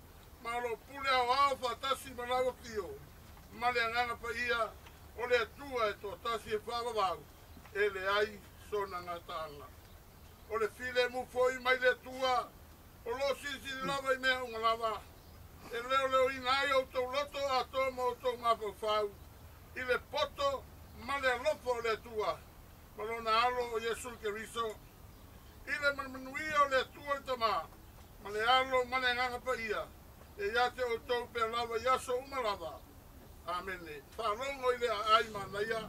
malo pule au fatasi malawa kio male ngana pa ia ole atua e to tasi e whawawau ele ai sona ngatanga ole file mu foi mai le tua o lo sisi lava i mea unga lava e leo inai au tau loto a tō mo tō mapo whau i le poto male alopo le tua malona alo o Yesu Keriso i le manuia o le tua i tama male alo male nganga pa ia e iate o tau pe lava yaso uma lava amene whalongo i le ai manaia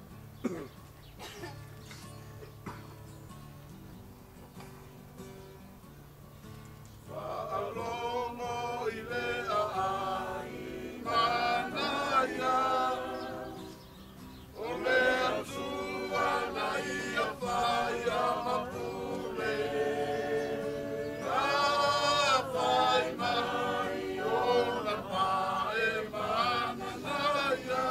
whalongo i le ai manaia o le atua na ia whaia mapule na whai mai o na pae mananaia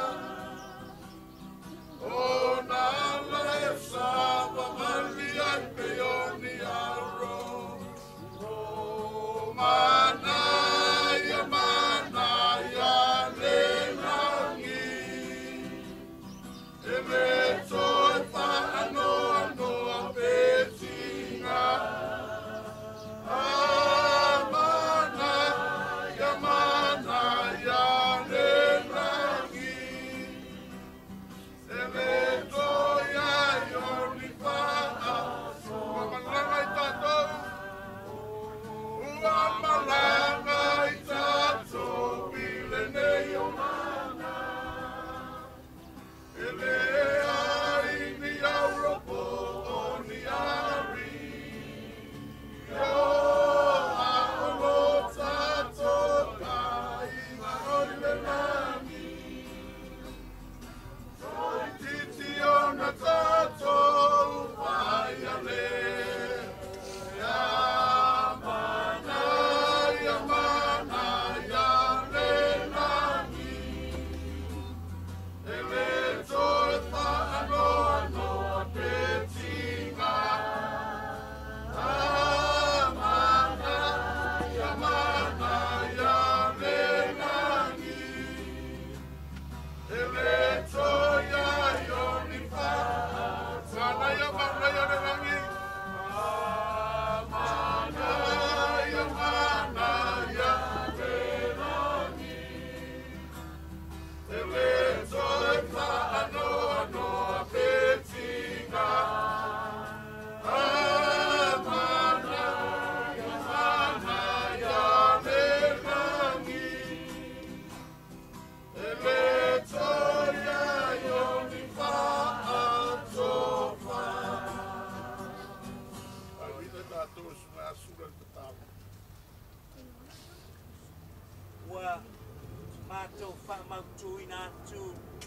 o na le sava mali ai peoni aro o manaya manaya le nangi e me toi whaano anoa petinga manaya manaya le nangi e me toi ai oni whaa wamalanga i tātou wamalanga i tātou pile nei o mana e le ai ni Auroko o ni ari o aolo tātou kai maroi le nani oi titi o na tātou vai a le Ua mātou whaamautu i nātu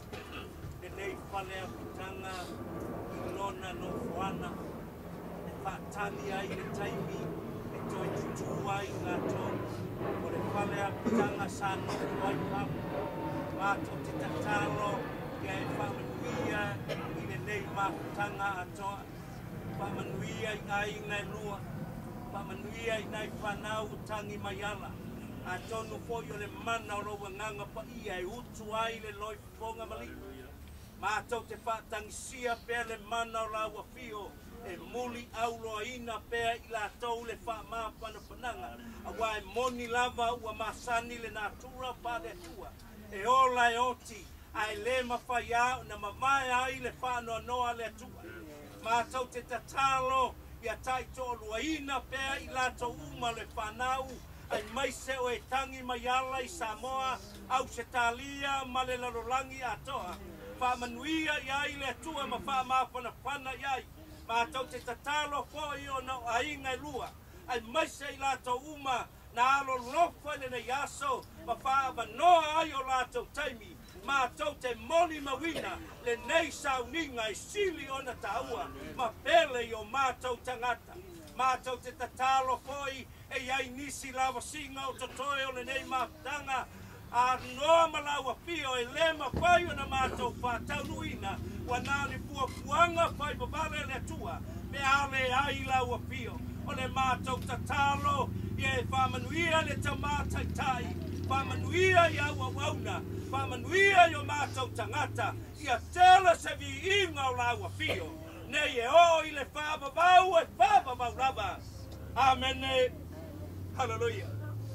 e nei whale a putanga i lona no whoana e whaatani ai le taimi e toi tutu ai ngātou o le whale a putanga sa nofu ai papu mātou te tatalo ia e whaamanuia i le nei māputanga atoa whaamanuia i ai ngai lua whaamanuia i nai whanau tangi mai ala a tonu foi o le mana o roa nganga pa ia e utu ai le loi fonga mali. Ma tau te whaatangisia pēr le mana o laua fio e muli auloa ina pēr i la tau le whaamāpana pananga. A wai moni lava ua masani le nātura pāre tua. E ola e oti ai le mawhai au na mawai ai le whanoa noa le tua. Ma tau te tatalo ia taito lua ina pēr i la tau uma le whanau ai mai se o e tangi mai ala i Samoa au se talia ma le larolangi atoa whaamanuia i ai le atua ma whaamāwhana whana i ai ma tau te tatalo fōi o na ainga lua ai mai se i lato uma na alo lofa le nei aso ma whaamanoa ai o lato taimi ma tau te moni mawina le nei sauninga i sili o na taua ma pele i o mātou tangata ma tau te tatalo fōi e ai nisi lava singa o totoe o le nei mātanga a noa malaua pio e lema whai o na mātou whātaunuina wa nāni puapuanga whai babale le atua me ale ai laua pio o le mātou tatalo Ia e whamanuia le tamata tai. Whamanuia i aua wauna. Whamanuia i o mātou tangata. Ia tela se vi inga o laua pio. Nei e o i le whamavau e whamavau rava. Amen. Hallelujah.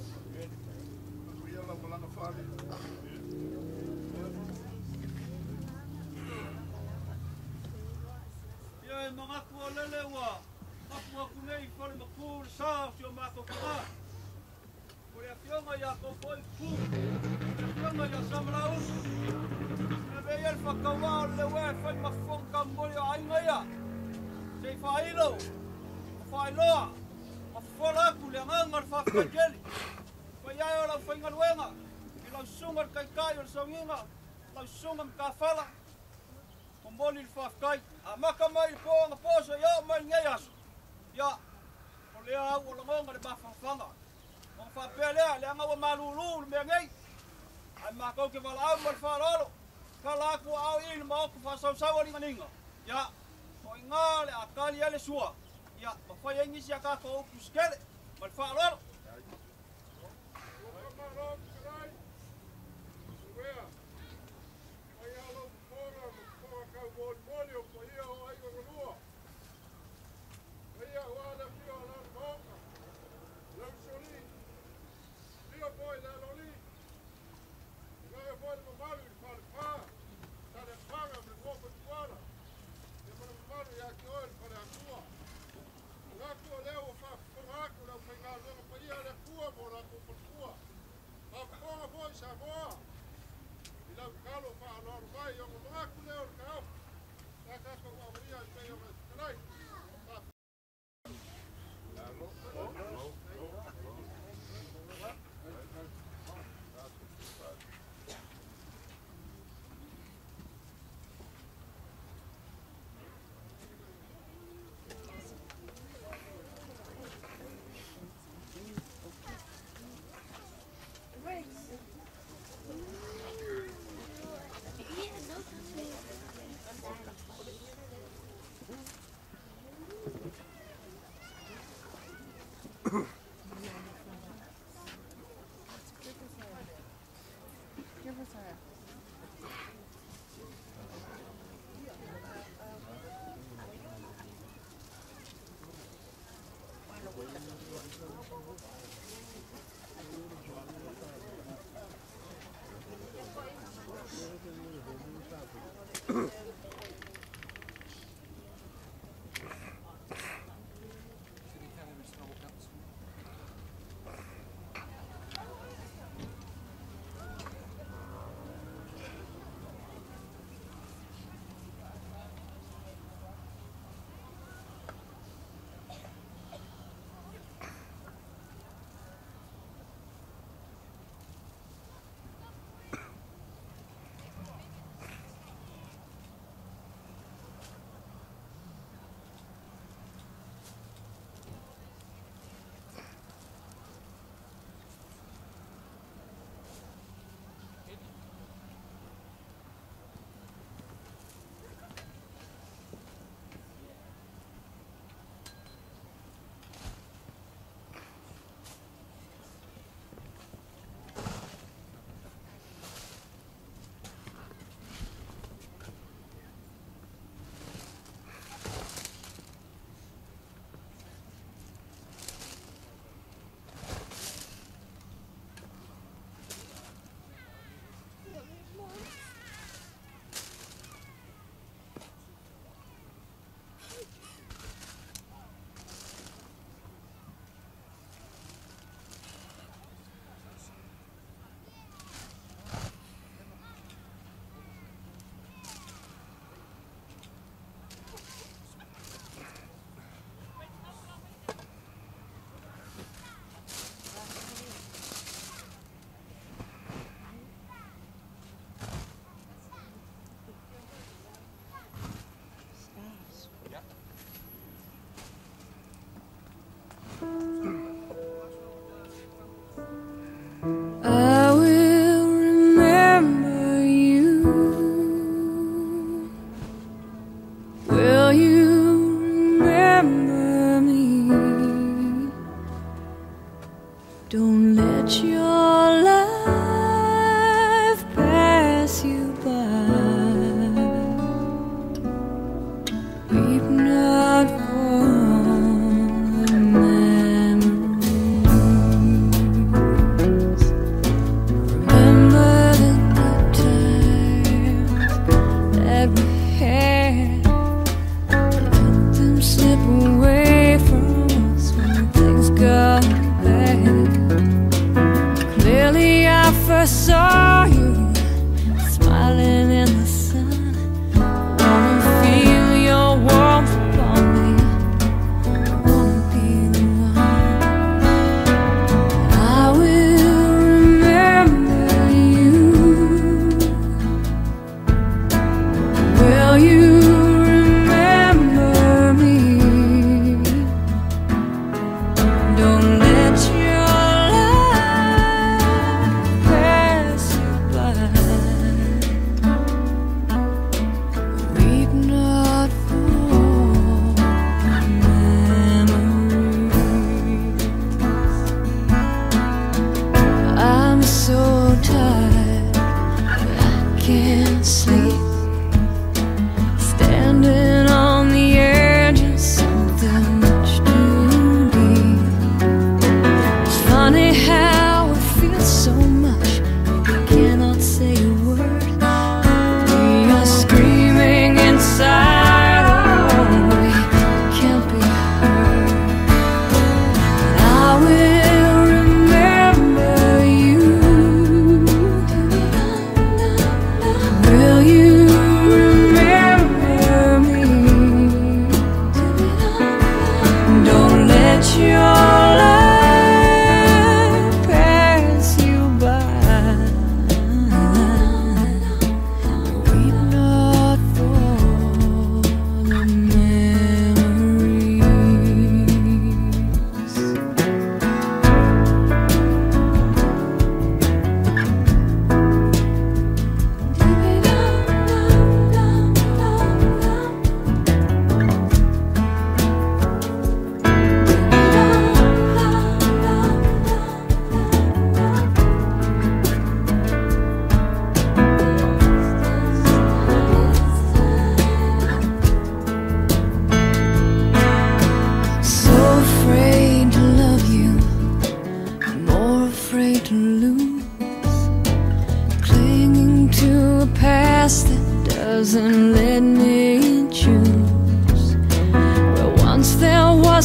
Ia e mga kua lele ua. Apua kunei whare makūr sā si o mātou kua. Kore a whionga ia kōkoi kū. Kore a whionga ia samarau. Kore a vei el whakaua o le wē whai mawhonga mori o ainga ia. Sei whailo. Whailoa. Ma whora aku le nganga le whakajeli. Whai ai o lau whaingaruenga. I lau sunga kai kai o le saunginga. Lau sunga mkawhala. O moli le whakakai. A maka mai le pōnga pōsa ia o mai ngai aso. Ia, o lea au o langonga le mawhawhanga. O whapea lea, lea ngau a malulu le mea ngai. Ai makau ke wala au mara whalolo. Kala aku au i le maoku whasau a ringa. Ia, o i ngā le akali ele sua. Ia, ma whai engisi a kako upu skele. Ma le whalolo.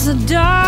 the dark